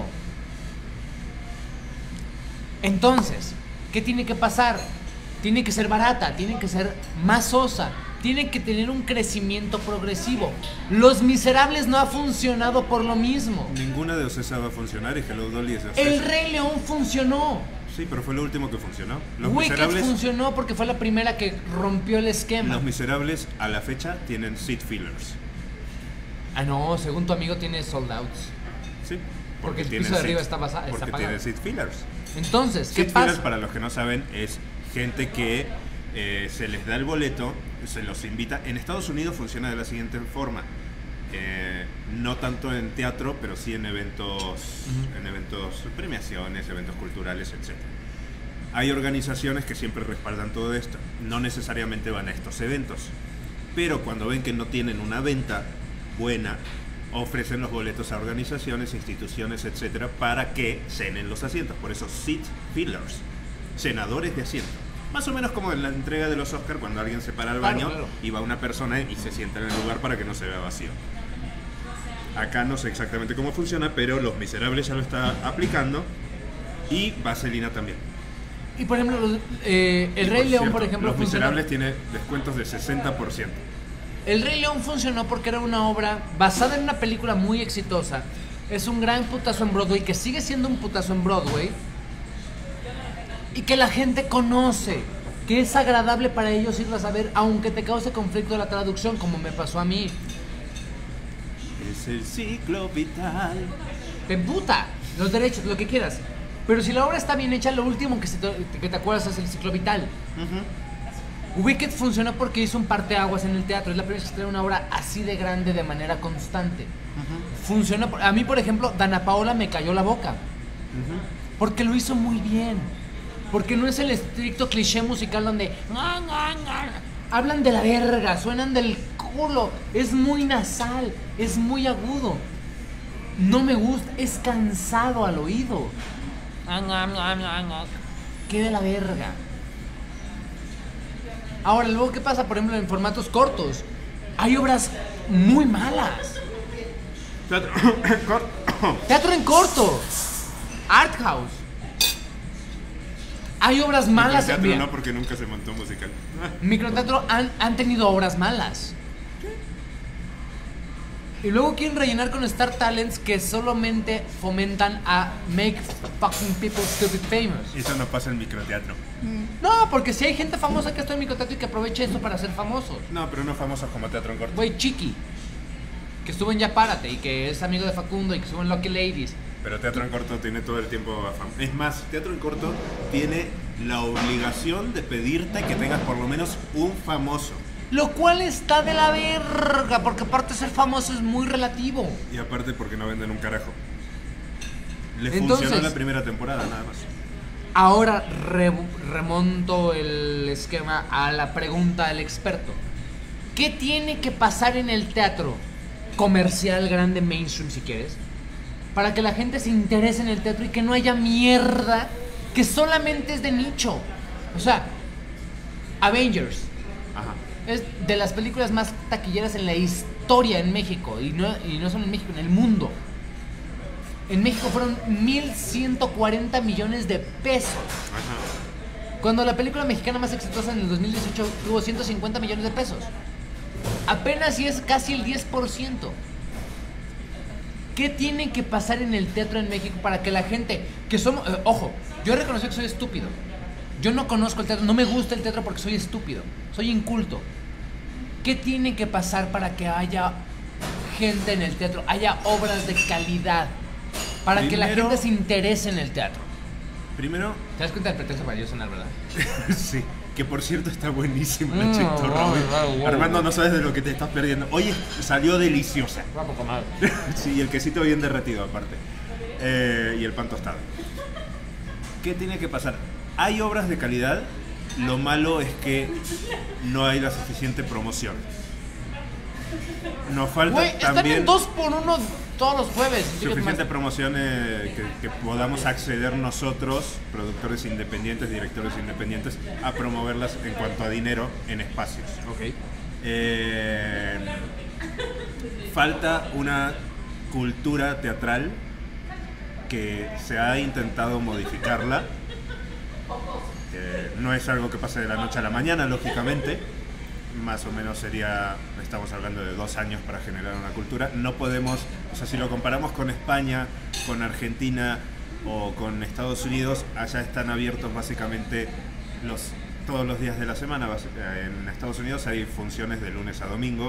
Entonces, ¿qué tiene que pasar? Tiene que ser barata, tiene que ser más sosa, tiene que tener un crecimiento progresivo. Los Miserables no ha funcionado por lo mismo. Ninguna de Ocesa va a funcionar y Hello Dolly es de Ocesa. El Rey León funcionó. Sí, pero fue lo último que funcionó. Los Wicked Miserables, funcionó porque fue la primera que rompió el esquema. Los Miserables a la fecha tienen seat fillers. Ah, no, según tu amigo tiene sold outs. Sí. Porque el tienen piso de arriba seat- está basa- está Porque apagado. tienen seat fillers. Entonces, ¿qué Seat fillers, pasa? para los que no saben, es gente que eh, se les da el boleto, se los invita. En Estados Unidos funciona de la siguiente forma. Eh, no tanto en teatro, pero sí en eventos, uh-huh. en eventos, premiaciones, eventos culturales, etcétera. Hay organizaciones que siempre respaldan todo esto. No necesariamente van a estos eventos, pero cuando ven que no tienen una venta buena, ofrecen los boletos a organizaciones, instituciones, etcétera, para que cenen los asientos. Por eso seat fillers, cenadores de asiento. Más o menos como en la entrega de los Oscar, cuando alguien se para al Claro, baño claro. y va una persona y se sienta en el lugar para que no se vea vacío. Acá no sé exactamente cómo funciona, pero Los Miserables ya lo está aplicando y Vaselina también. Y por ejemplo, los- eh, el Y Rey por León, cierto, por ejemplo, Los funcionó. Miserables tiene descuentos de sesenta por ciento. El Rey León funcionó porque era una obra basada en una película muy exitosa. Es un gran putazo en Broadway, que sigue siendo un putazo en Broadway. Y que la gente conoce, que es agradable para ellos irlas a ver, aunque te cause conflicto la traducción, como me pasó a mí. Es el ciclo vital. Te emputa los derechos, lo que quieras. Pero si la obra está bien hecha, lo último que, se te, que te acuerdas es el ciclo vital. Uh-huh. Wicked funcionó porque hizo un parteaguas en el teatro. Es la primera vez que trae una obra así de grande de manera constante. Uh-huh. Funcionó. por- A mí, por ejemplo, Dana Paola me cayó la boca. Uh-huh. Porque lo hizo muy bien. Porque no es el estricto cliché musical donde hablan de la verga, suenan del culo. Es muy nasal, es muy agudo. No me gusta, es cansado al oído. Qué de la verga. Ahora, luego, ¿qué pasa, por ejemplo, en formatos cortos? Hay obras muy malas. Teatro corto. Teatro en corto. Art house. Hay obras malas. Teatro Mira, no, porque nunca se montó musical. Microteatro han, han tenido obras malas. Y luego quieren rellenar con Star Talents que solamente fomentan a make fucking people stupid famous. Eso no pasa en microteatro. No, porque si hay gente famosa que está en microteatro y que aprovecha esto para ser famosos. No, pero no famosos como teatro en corto. Güey, Chiqui, que estuvo en Ya Párate y que es amigo de Facundo y que estuvo en Lucky Ladies. Pero teatro en corto tiene todo el tiempo afán. Es más, teatro en corto tiene la obligación de pedirte que tengas por lo menos un famoso. Lo cual está de la verga, porque aparte ser famoso es muy relativo. Y aparte porque no venden un carajo. Les Entonces, funcionó la primera temporada, nada más. Ahora re- remonto el esquema a la pregunta del experto. ¿Qué tiene que pasar en el teatro comercial, grande, mainstream si quieres, para que la gente se interese en el teatro y que no haya mierda que solamente es de nicho? O sea, Avengers Ajá. es de las películas más taquilleras en la historia en México, y no, y no solo en México, en el mundo. En México fueron mil ciento cuarenta millones de pesos. Ajá. Cuando la película mexicana más exitosa en el dos mil dieciocho tuvo ciento cincuenta millones de pesos. Apenas si es casi el diez por ciento. ¿Qué tiene que pasar en el teatro en México para que la gente, que somos, eh, ojo, yo reconozco que soy estúpido. Yo no conozco el teatro, no me gusta el teatro porque soy estúpido, soy inculto. ¿Qué tiene que pasar para que haya gente en el teatro, haya obras de calidad, para que la Primero- gente se interese en el teatro? Primero, ¿Te das cuenta del pretexto para yo sonar, verdad? sí, que por cierto está buenísima la Mm, chistorra. wow, hoy. wow, wow. Armando, no sabes de lo que te estás perdiendo. Hoy salió deliciosa. Sí, y el quesito bien derretido aparte. Eh, y el pan tostado. ¿Qué tiene que pasar? Hay obras de calidad, lo malo es que no hay la suficiente promoción. Nos falta Güey, están también en dos por uno todos los jueves. suficiente promoción eh, que, que podamos acceder nosotros, productores independientes, directores independientes, a promoverlas en cuanto a dinero en espacios. Ok. Eh, falta una cultura teatral que se ha intentado modificarla. Eh, no es algo que pase de la noche a la mañana, lógicamente. Más o menos sería, estamos hablando de dos años para generar una cultura. No podemos, o sea, si lo comparamos con España, con Argentina o con Estados Unidos, allá están abiertos básicamente los, todos los días de la semana. En Estados Unidos hay funciones de lunes a domingo,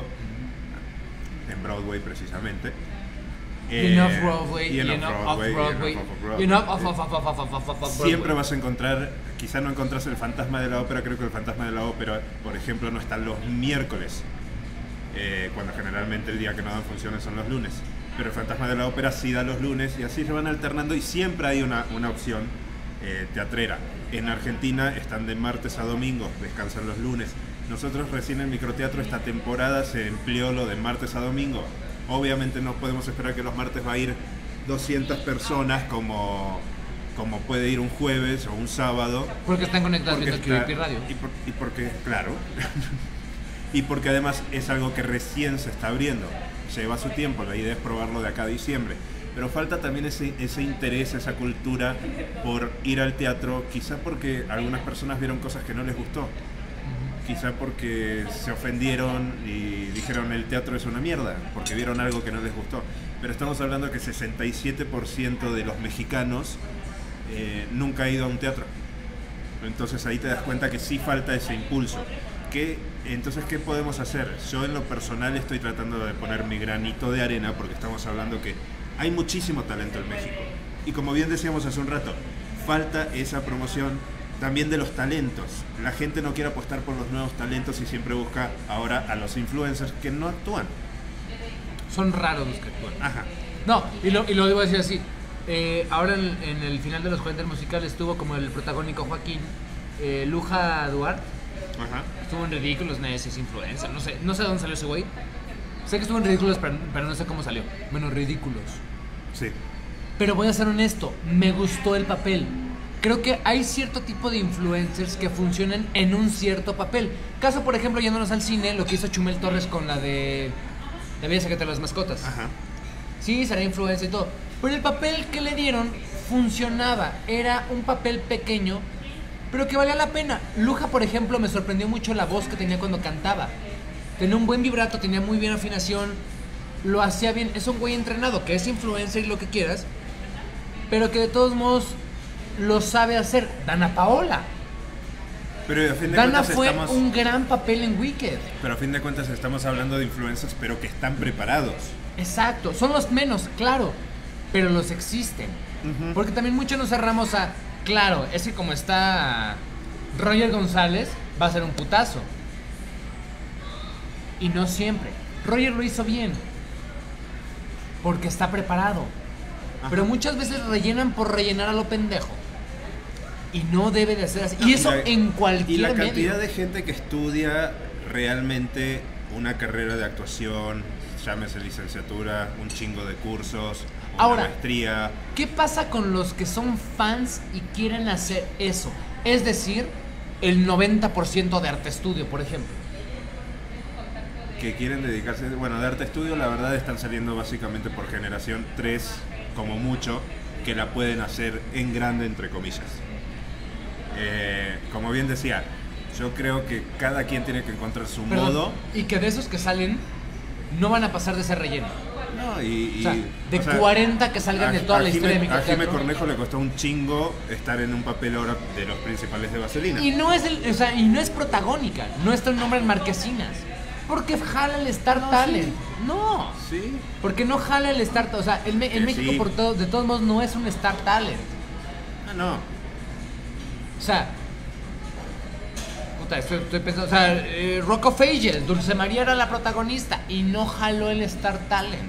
en Broadway precisamente. Y en Eh, off-Broadway, y en y en off-Broadway, y en off-Broadway, off-Broadway. y en off- off- off- off- off- off- off- off- Siempre Broadway. vas a encontrar, quizá no encontrás el Fantasma de la Ópera, creo que el Fantasma de la Ópera, por ejemplo, no están los miércoles, eh, cuando generalmente el día que no dan funciones son los lunes. Pero el Fantasma de la Ópera sí da los lunes y así se van alternando y siempre hay una, una opción eh, teatrera. En Argentina están de martes a domingo, descansan los lunes. Nosotros recién en Microteatro esta temporada se empleó lo de martes a domingo. Obviamente no podemos esperar que los martes va a ir doscientas personas como, como puede ir un jueves o un sábado. Porque están conectados Porque viendo está- Q V P Radio. Y, por- y porque, claro, y porque además es algo que recién se está abriendo. Lleva su tiempo, la idea es probarlo de acá a diciembre. Pero falta también ese, ese interés, esa cultura por ir al teatro, quizá porque algunas personas vieron cosas que no les gustó. Quizá porque se ofendieron y dijeron el teatro es una mierda, porque vieron algo que no les gustó. Pero estamos hablando que sesenta y siete por ciento de los mexicanos eh, nunca ha ido a un teatro. Entonces ahí te das cuenta que sí falta ese impulso. ¿Qué, entonces, ¿qué podemos hacer? Yo en lo personal estoy tratando de poner mi granito de arena porque estamos hablando que hay muchísimo talento en México. Y como bien decíamos hace un rato, falta esa promoción también de los talentos. La gente no quiere apostar por los nuevos talentos y siempre busca ahora a los influencers que no actúan. Son raros los que actúan. Ajá. No, y lo, y lo digo decir así. Eh, ahora en, en el final de los cuarenta musicales estuvo como el protagónico Joaquín, eh, Luja Duarte. Ajá. Estuvo en Ridículos, Necios, Influencer. No sé, no sé dónde salió ese güey. Sé que estuvo en Ridículos, pero, pero no sé cómo salió. Bueno, Ridículos. Sí. Pero voy a ser honesto, me gustó el papel. creo que hay cierto tipo de influencers que funcionan en un cierto papel. Caso, por ejemplo, yéndonos al cine, lo que hizo Chumel Torres con la de La Bella Secreta de las Mascotas. Ajá. Sí, será influencer y todo. Pero el papel que le dieron funcionaba. Era un papel pequeño, pero que valía la pena. Luja, por ejemplo, me sorprendió mucho la voz que tenía cuando cantaba. Tenía un buen vibrato, tenía muy bien afinación, lo hacía bien. Es un güey entrenado, que es influencer y lo que quieras, pero que de todos modos lo sabe hacer. Dana Paola. Pero a fin de Dana cuentas fue estamos, un gran papel en Wicked. pero a fin de cuentas estamos hablando de influencers, pero que están preparados. Exacto, son los menos, claro, pero los existen. Ujú. Porque también mucho nos cerramos a, claro, es que como está Roger González, va a ser un putazo. Y no siempre. Roger lo hizo bien, porque está preparado. Ajá. Pero muchas veces rellenan por rellenar a lo pendejo. Y no debe de ser así. No, y eso la- en cualquier Y la medio. cantidad de gente que estudia realmente una carrera de actuación, llámese licenciatura, un chingo de cursos, una Ahora, maestría. ¿Qué pasa con los que son fans y quieren hacer eso? Es decir, el noventa por ciento de arte estudio, por ejemplo. Que quieren dedicarse, bueno, de arte estudio, la verdad están saliendo básicamente por generación tres, como mucho, que la pueden hacer en grande, entre comillas. Eh, como bien decía, yo creo que cada quien tiene que encontrar su Perdón, modo. y que de esos que salen no van a pasar de ser relleno. No, y, y- O sea, de o sea, cuarenta que salgan a- de toda a la Jime- historia de A Jime microteatro. Cornejo le costó un chingo estar en un papel ahora de los principales de Vaselina. Y no es el, o sea, y no es protagónica, no está el nombre en marquesinas. Porque jala el Star No, Talent. sí. No. Sí. Porque no jala el Star Talent. O sea, en, Me- en Que México sí. por todo, de todos modos no es un Star Talent. Ah, no. O sea, puta, estoy, estoy pensando, o sea, eh, Rock of Ages, Dulce María era la protagonista y no jaló el Star Talent.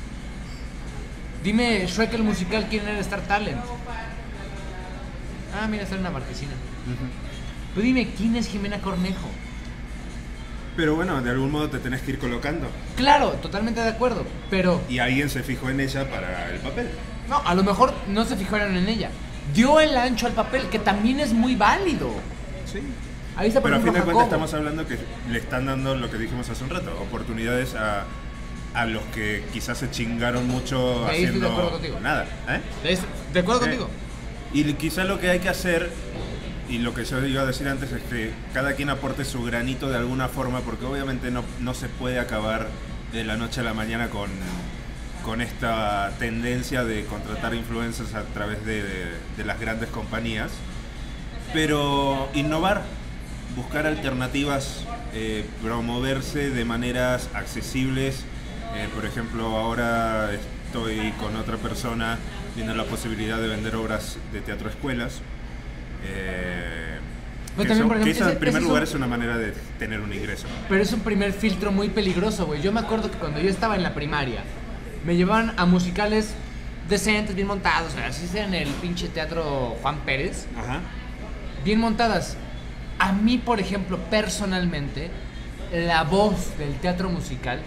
Dime, Shrek el musical, ¿quién era el Star Talent? Ah, mira, está en una marquesina. Pero dime, ¿quién es Jimena Cornejo? Pero bueno, de algún modo te tenés que ir colocando. Claro, totalmente de acuerdo, pero Y alguien se fijó en ella para el papel. no, a lo mejor no se fijaron en ella. Dio el ancho al papel, que también es muy válido. Sí. Ahí está, por Pero a fin ejemplo, de cuentas Jacobo. estamos hablando que le están dando lo que dijimos hace un rato, oportunidades a, a los que quizás se chingaron mucho Ahí estoy de haciendo acuerdo contigo. nada. ¿eh? ¿De, de acuerdo Eh, contigo? Y quizás lo que hay que hacer, y lo que yo iba a decir antes, es que cada quien aporte su granito de alguna forma, porque obviamente no, no se puede acabar de la noche a la mañana con, con esta tendencia de contratar influencers a través de, de, de las grandes compañías, pero innovar, buscar alternativas, eh, promoverse de maneras accesibles. Eh, por ejemplo, ahora estoy con otra persona viendo la posibilidad de vender obras de teatro a escuelas. Eh, Pero que también, eso, por ejemplo, que eso ese- en primer ese es lugar un- es una manera de tener un ingreso. Pero es un primer filtro muy peligroso, güey. Yo me acuerdo que cuando yo estaba en la primaria, me llevaban a musicales decentes, bien montados, o sea, así sea en el pinche teatro Juan Pérez, Ajá. bien montadas. A mí, por ejemplo, personalmente, la voz del teatro musical,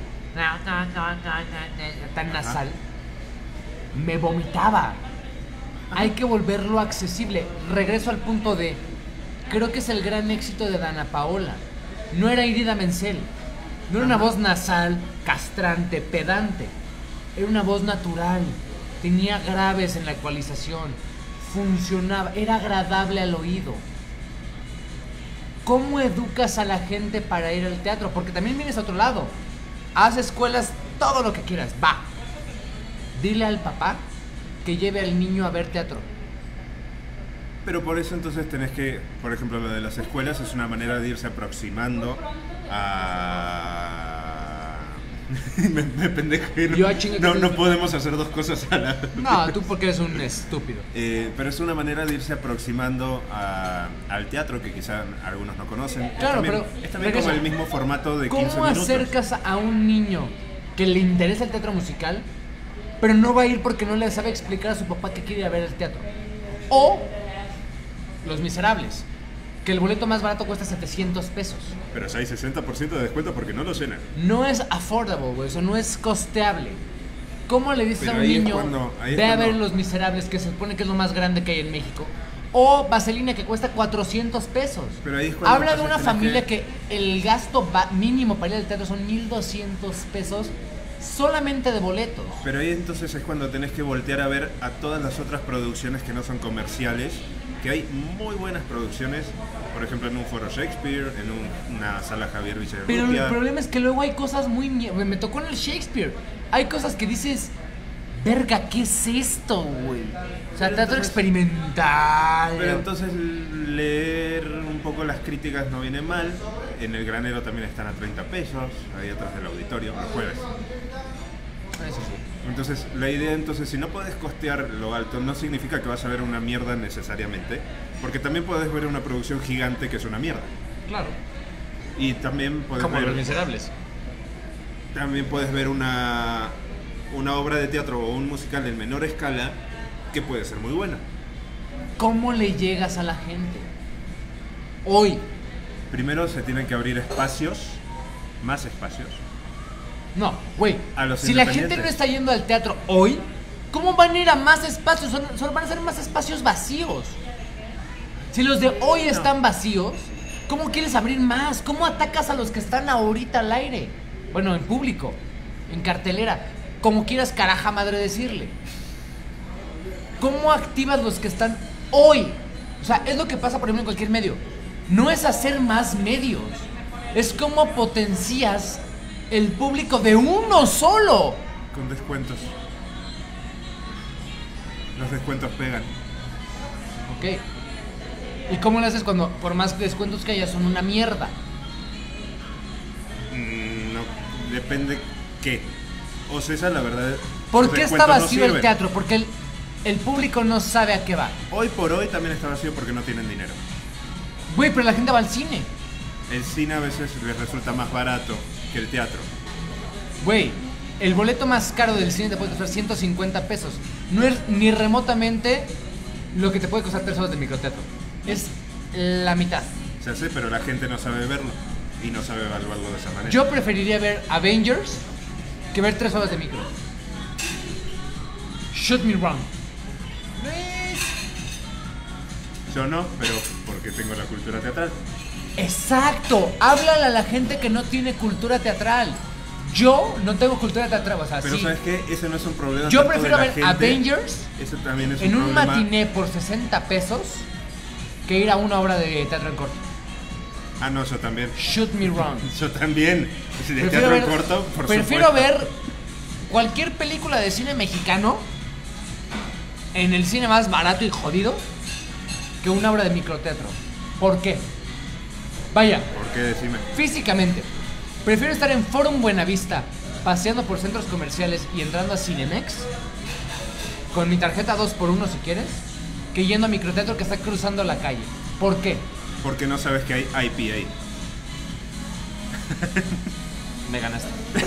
tan nasal, me vomitaba. Hay que volverlo accesible. Regreso al punto de, creo que es el gran éxito de Dana Paola. No era Irida Menzel, no era una Ajá. voz nasal, castrante, pedante. Era una voz natural, tenía graves en la ecualización, funcionaba, era agradable al oído. ¿Cómo educas a la gente para ir al teatro? Porque también vienes a otro lado. Haz escuelas, todo lo que quieras, va. Dile al papá que lleve al niño a ver teatro. Pero por eso entonces tenés que, por ejemplo, lo de las escuelas es una manera de irse aproximando a... me, me pendejé. Yo, chinga, No, que no te- podemos hacer dos cosas a la vez. No, tú porque eres un estúpido. Eh, pero es una manera de irse aproximando a- al teatro que quizá algunos no conocen. Es Claro, también, pero es también regresa. como el mismo formato de quince ¿Cómo minutos. acercas a un niño que le interesa el teatro musical, pero no va a ir porque no le sabe explicar a su papá que quiere ir a ver el teatro? O Los Miserables, que el boleto más barato cuesta setecientos pesos. Pero si hay sesenta por ciento de descuento porque no lo llenan. No es affordable, güey, eso no es costeable. ¿Cómo le dices Pero a un ahí es niño, cuando- ahí es ve a cuando- ver Los Miserables, que se supone que es lo más grande que hay en México, O vaselina que cuesta cuatrocientos pesos. Pero ahí es cuando Habla de entonces una tenés familia que- que... el gasto ba- mínimo para ir al teatro son mil doscientos pesos solamente de boletos. Pero ahí entonces es cuando tenés que voltear a ver a todas las otras producciones que no son comerciales, que hay muy buenas producciones, por ejemplo en un foro Shakespeare, en un- una sala Javier Pero el Villarrutia. problema es que luego hay cosas muy... mie- Me tocó en el Shakespeare. Hay cosas que dices... Verga, ¿qué es esto, güey? O sea, Pero teatro entonces- experimental. Pero entonces leer un poco las críticas no viene mal. En el granero también están a treinta pesos, ahí atrás del auditorio, los jueves. Eso sí. Entonces, la idea, entonces, si no puedes costear lo alto, no significa que vas a ver una mierda necesariamente, porque también puedes ver una producción gigante que es una mierda. Claro. Y también puedes Como ver, Los Miserables. también puedes ver una, una obra de teatro o un musical en menor escala que puede ser muy buena. ¿Cómo le llegas a la gente? Hoy. Primero se tienen que abrir espacios, más espacios. No, güey. A los Si la gente independientes. no está yendo al teatro hoy, ¿cómo van a ir a más espacios? Son- Solo van a ser más espacios vacíos. Si los de hoy están vacíos, ¿cómo quieres abrir más? ¿Cómo atacas a los que están ahorita al aire? Bueno, en público, en cartelera, como quieras caraja madre decirle. ¿Cómo activas los que están hoy? O sea, es lo que pasa, por ejemplo, en cualquier medio. No es hacer más medios. Es cómo potencias el público de uno solo. Con descuentos. Los descuentos pegan. Ok. ¿Y cómo lo haces cuando, por más descuentos que haya, son una mierda? Mm, no, depende qué. O sea, esa la verdad. ¿Por los qué está descuentos no vacío el sirven. teatro? Porque el, el público no sabe a qué va. Hoy por hoy también está vacío porque no tienen dinero. Güey, pero la gente va al cine. El cine a veces les resulta más barato que el teatro. Güey, el boleto más caro del cine te puede costar ciento cincuenta pesos. No es ni remotamente lo que te puede costar tres horas de microteatro. Es la mitad. Se hace, pero la gente no sabe verlo y no sabe evaluarlo de esa manera. Yo preferiría ver Avengers que ver tres horas de micro. Shoot me wrong. Yo no, pero porque tengo la cultura teatral. Exacto, háblale a la gente que no tiene cultura teatral. Yo no tengo cultura teatral, o sea, Pero sí. ¿sabes qué? Ese no es un problema. Yo tanto de prefiero la ver gente, Avengers ese también es en un problema. matiné por sesenta pesos que ir a una obra de teatro en corto. Ah, no, yo también. Shoot me wrong. Yo también. Si de Prefiero teatro en ver, corto, por prefiero supuesto. ver cualquier película de cine mexicano en el cine más barato y jodido que una obra de microteatro. ¿Por qué? Vaya, ¿Por qué decime? físicamente, prefiero estar en Forum Buenavista, paseando por centros comerciales y entrando a Cinemex, con mi tarjeta dos por uno si quieres, que yendo a microteatro que está cruzando la calle. ¿Por qué? Porque no sabes que hay I P A. Me ganaste.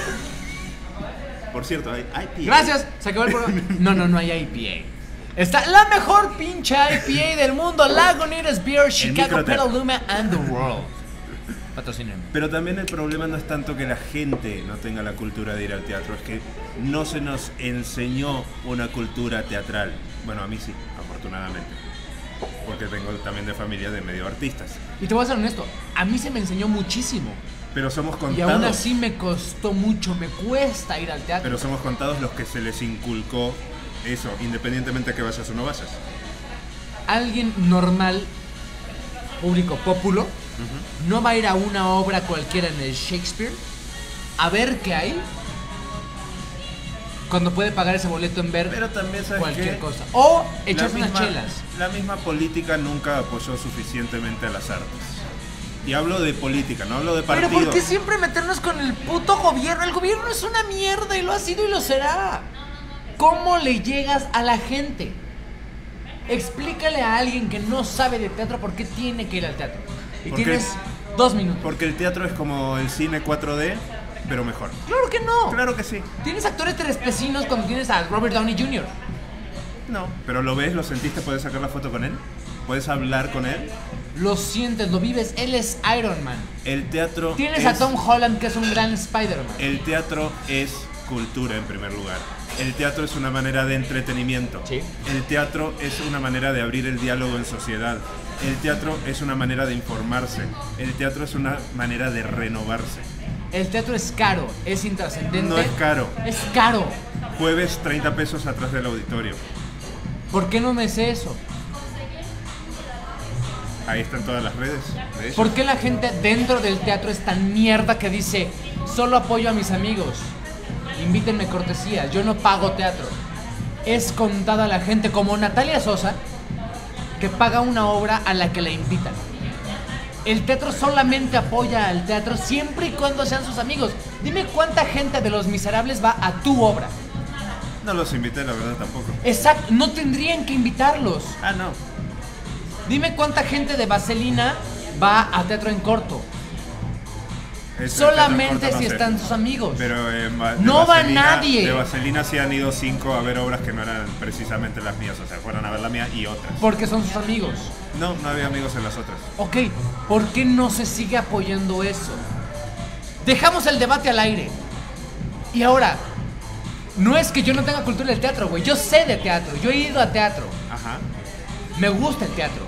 Por cierto, hay I P A. Gracias, se acabó el programa. No, no, no hay I P A. Está la mejor pinche I P A del mundo, Lagunitas Beer, Chicago, microteatro. Petaluma and the World. Patrocinen. Pero también el problema no es tanto que la gente no tenga la cultura de ir al teatro, es que no se nos enseñó una cultura teatral. Bueno, a mí sí, afortunadamente. Porque vengo también de familia de medio artistas. Y te voy a ser honesto, a mí se me enseñó muchísimo. Pero somos Y contados. aún así me costó mucho, me cuesta ir al teatro. Pero somos contados los que se les inculcó eso, independientemente de que vayas o no vayas. Alguien normal, público pópulo, no va a ir a una obra cualquiera en el Shakespeare a ver qué hay cuando puede pagar ese boleto en ver Pero también sabes cualquier que cosa. O la echarse unas misma- chelas. La misma política nunca apoyó suficientemente a las artes. Y hablo de política, no hablo de partido. Pero ¿por qué siempre meternos con el puto gobierno? El gobierno es una mierda y lo ha sido y lo será. ¿Cómo le llegas a la gente? Explícale a alguien que no sabe de teatro por qué tiene que ir al teatro. Y ¿Por qué? tienes dos minutos. Porque el teatro es como el cine cuatro D, pero mejor. Claro que no. Claro que sí. Tienes actores trespecinos cuando tienes a Robert Downey junior No. Pero lo ves, lo sentiste, puedes sacar la foto con él, puedes hablar con él. Lo sientes, lo vives. Él es Iron Man. El teatro Tienes es, a Tom Holland, que es un gran Spider-Man. El teatro es cultura en primer lugar. El teatro es una manera de entretenimiento. Sí. El teatro es una manera de abrir el diálogo en sociedad. El teatro es una manera de informarse. El teatro es una manera de renovarse. El teatro es caro, es intrascendente. No es caro. Es caro. Jueves, treinta pesos atrás del auditorio. ¿Por qué no me sé eso? Ahí están todas las redes. De hecho. ¿Por qué la gente dentro del teatro es tan mierda que dice solo apoyo a mis amigos? Invítenme cortesías, yo no pago teatro. Es contada la gente como Natalia Sosa que paga una obra a la que la invitan. El teatro solamente apoya al teatro siempre y cuando sean sus amigos. Dime cuánta gente de Los Miserables va a tu obra. No los invité, la verdad, tampoco. Exacto, no tendrían que invitarlos. Ah, no. Dime cuánta gente de Vaselina va a Teatro en Corto. Ese Solamente teatro en corto, si no sé. están sus amigos. Pero eh, va- de No va Vaselina- nadie. De Vaselina sí han ido cinco a ver obras que no eran precisamente las mías. O sea, fueron a ver la mía y otras. Porque son sus amigos. No, no había amigos en las otras. Ok, ¿por qué no se sigue apoyando eso? Dejamos el debate al aire. Y ahora, no es que yo no tenga cultura del teatro, güey. Yo sé de teatro, yo he ido a teatro. Ajá. Me gusta el teatro.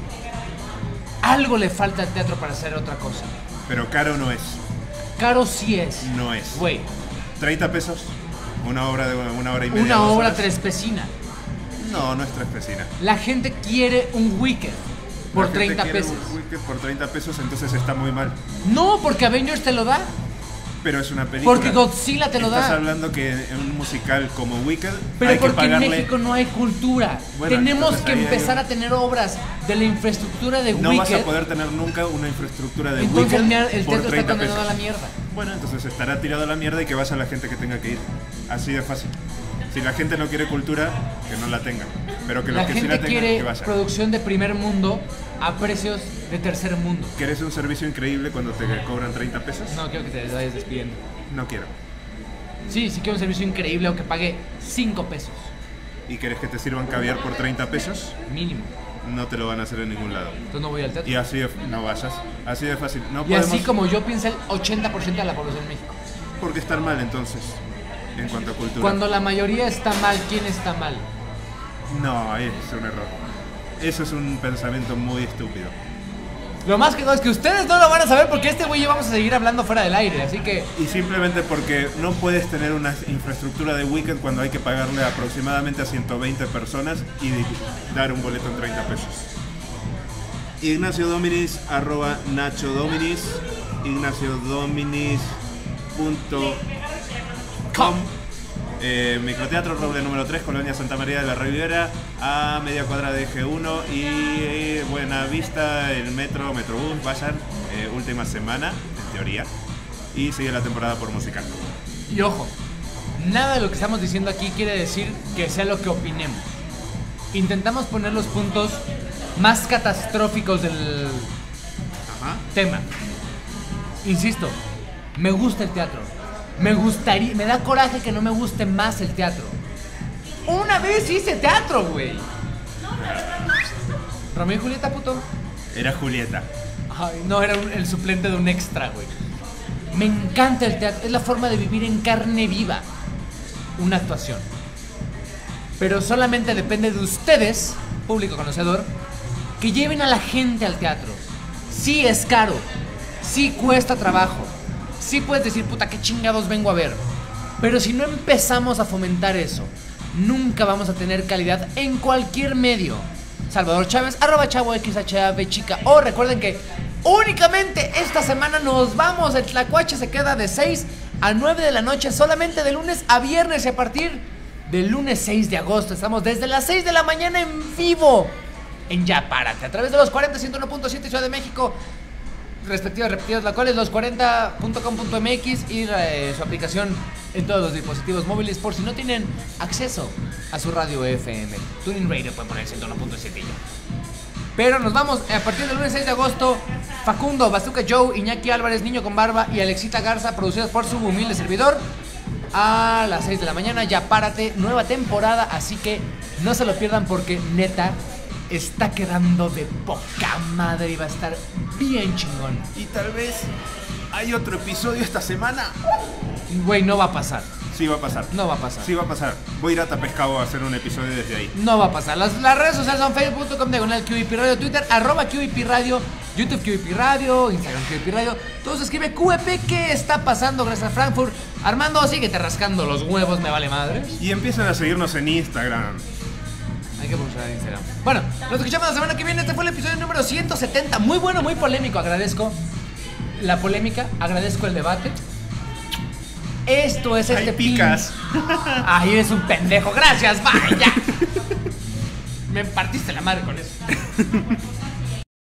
Algo le falta al teatro para hacer otra cosa. Pero caro no es. Caro sí es. No es. Güey, treinta pesos. Una obra de una hora y media. una dos obra horas. trespecina. No, no es trespecina. La gente quiere un Wicked por La gente treinta quiere pesos. un Wicked por treinta pesos, entonces está muy mal. No, porque Avengers te lo da. Pero es una película. Porque Godzilla te lo Estás da. hablando que en un musical como Wicked Pero hay que porque en pagarle. México no hay cultura. Bueno, Tenemos entonces que ahí hay empezar un- a tener obras de la infraestructura de No vas Wicked. a poder tener nunca una infraestructura de Entonces Wicked el, mier- el por teatro está treinta condenado a pesos. la mierda. Bueno, entonces estará tirado a la mierda y que vaya la gente que tenga que ir. Así de fácil. Si la gente no quiere cultura, que no la tengan. Pero que La los que sí gente la tengan, quiere que vayan. producción de primer mundo a precios de tercer mundo. ¿Quieres un servicio increíble cuando te cobran treinta pesos? No, quiero que te vayas despidiendo. No quiero. Sí, sí quiero un servicio increíble o que pague cinco pesos. ¿Y querés que te sirvan caviar por treinta pesos? Mínimo. No te lo van a hacer en ningún lado. Entonces no voy al teatro. Y así de, no vayas. Así de fácil. No Y podemos, así como yo piensa el ochenta por ciento de la población de México. ¿Por qué estar mal entonces? En cuanto a cultura. Cuando la mayoría está mal, ¿quién está mal? No, ahí es un error. Eso es un pensamiento muy estúpido. Lo más que no es que ustedes no lo van a saber porque este güey y yo vamos a seguir hablando fuera del aire, así que Y simplemente porque no puedes tener una infraestructura de Wicked cuando hay que pagarle aproximadamente a ciento veinte personas y dar un boleto en treinta pesos. Ignacio Dominis, arroba Nacho Dominis, ignacio dominis punto com. Eh, microteatro Roble número tres, Colonia Santa María de la Riviera, a media cuadra de G uno y eh, Buena Vista, el metro, Metrobús, vayan, eh, última semana, en teoría, y sigue la temporada por musical. y ojo, nada de lo que estamos diciendo aquí quiere decir que sea lo que opinemos. Intentamos poner los puntos más catastróficos del Ajá. tema. Insisto, me gusta el teatro. Me gustaría, me da coraje que no me guste más el teatro. Una vez hice teatro, güey. Romeo y Julieta, puto. Era Julieta. Ay, no, era un- el suplente de un extra, güey. Me encanta el teatro. Es la forma de vivir en carne viva una actuación. Pero solamente depende de ustedes, público conocedor, que lleven a la gente al teatro. Sí es caro. Sí cuesta trabajo. Sí puedes decir, puta, qué chingados vengo a ver. Pero si no empezamos a fomentar eso, nunca vamos a tener calidad en cualquier medio. Salvador Chávez, arroba chavo xhav chica. O recuerden que únicamente esta semana nos vamos. El Tlacuache se queda de seis a nueve de la noche, solamente de lunes a viernes. Y a partir del lunes seis de agosto estamos desde las seis de la mañana en vivo en Ya Párate, a través de los cuarenta, ciento uno punto siete Ciudad de México, respectivas repetidas, la cual es los cuarenta punto com punto m x y eh, su aplicación en todos los dispositivos móviles por si no tienen acceso a su radio F M. Tuning Radio pueden poner ciento uno punto siete ya. Pero nos vamos a partir del lunes seis de agosto. Facundo, Bazooka Joe, Iñaki Álvarez, Niño con Barba y Alexita Garza, producidas por su humilde servidor. A las seis de la mañana, Ya Párate, nueva temporada, así que no se lo pierdan porque neta está quedando de poca madre y va a estar bien chingón. Y tal vez hay otro episodio esta semana. Güey, no va a pasar. Sí va a pasar. No va a pasar. Sí va a pasar. Voy a ir a Tapescabo a hacer un episodio desde ahí. No va a pasar. Las, las redes sociales son facebook punto com diagonal Q V P Radio, Twitter, arroba Q V P Radio, YouTube Q V P Radio, Instagram Q V P Radio. Todo se escribe Q V P. ¿Qué está pasando? Gracias a Frankfurt. Armando, síguete rascando los huevos, me vale madre. Y empiezan a seguirnos en Instagram. Hay que pulsar Instagram. Bueno, nos escuchamos la semana que viene. Este fue el episodio número ciento setenta. Muy bueno, muy polémico. Agradezco la polémica, agradezco el debate. Esto es este Ay, picas. Ay, eres un pendejo. Gracias, vaya. Me partiste la madre con eso.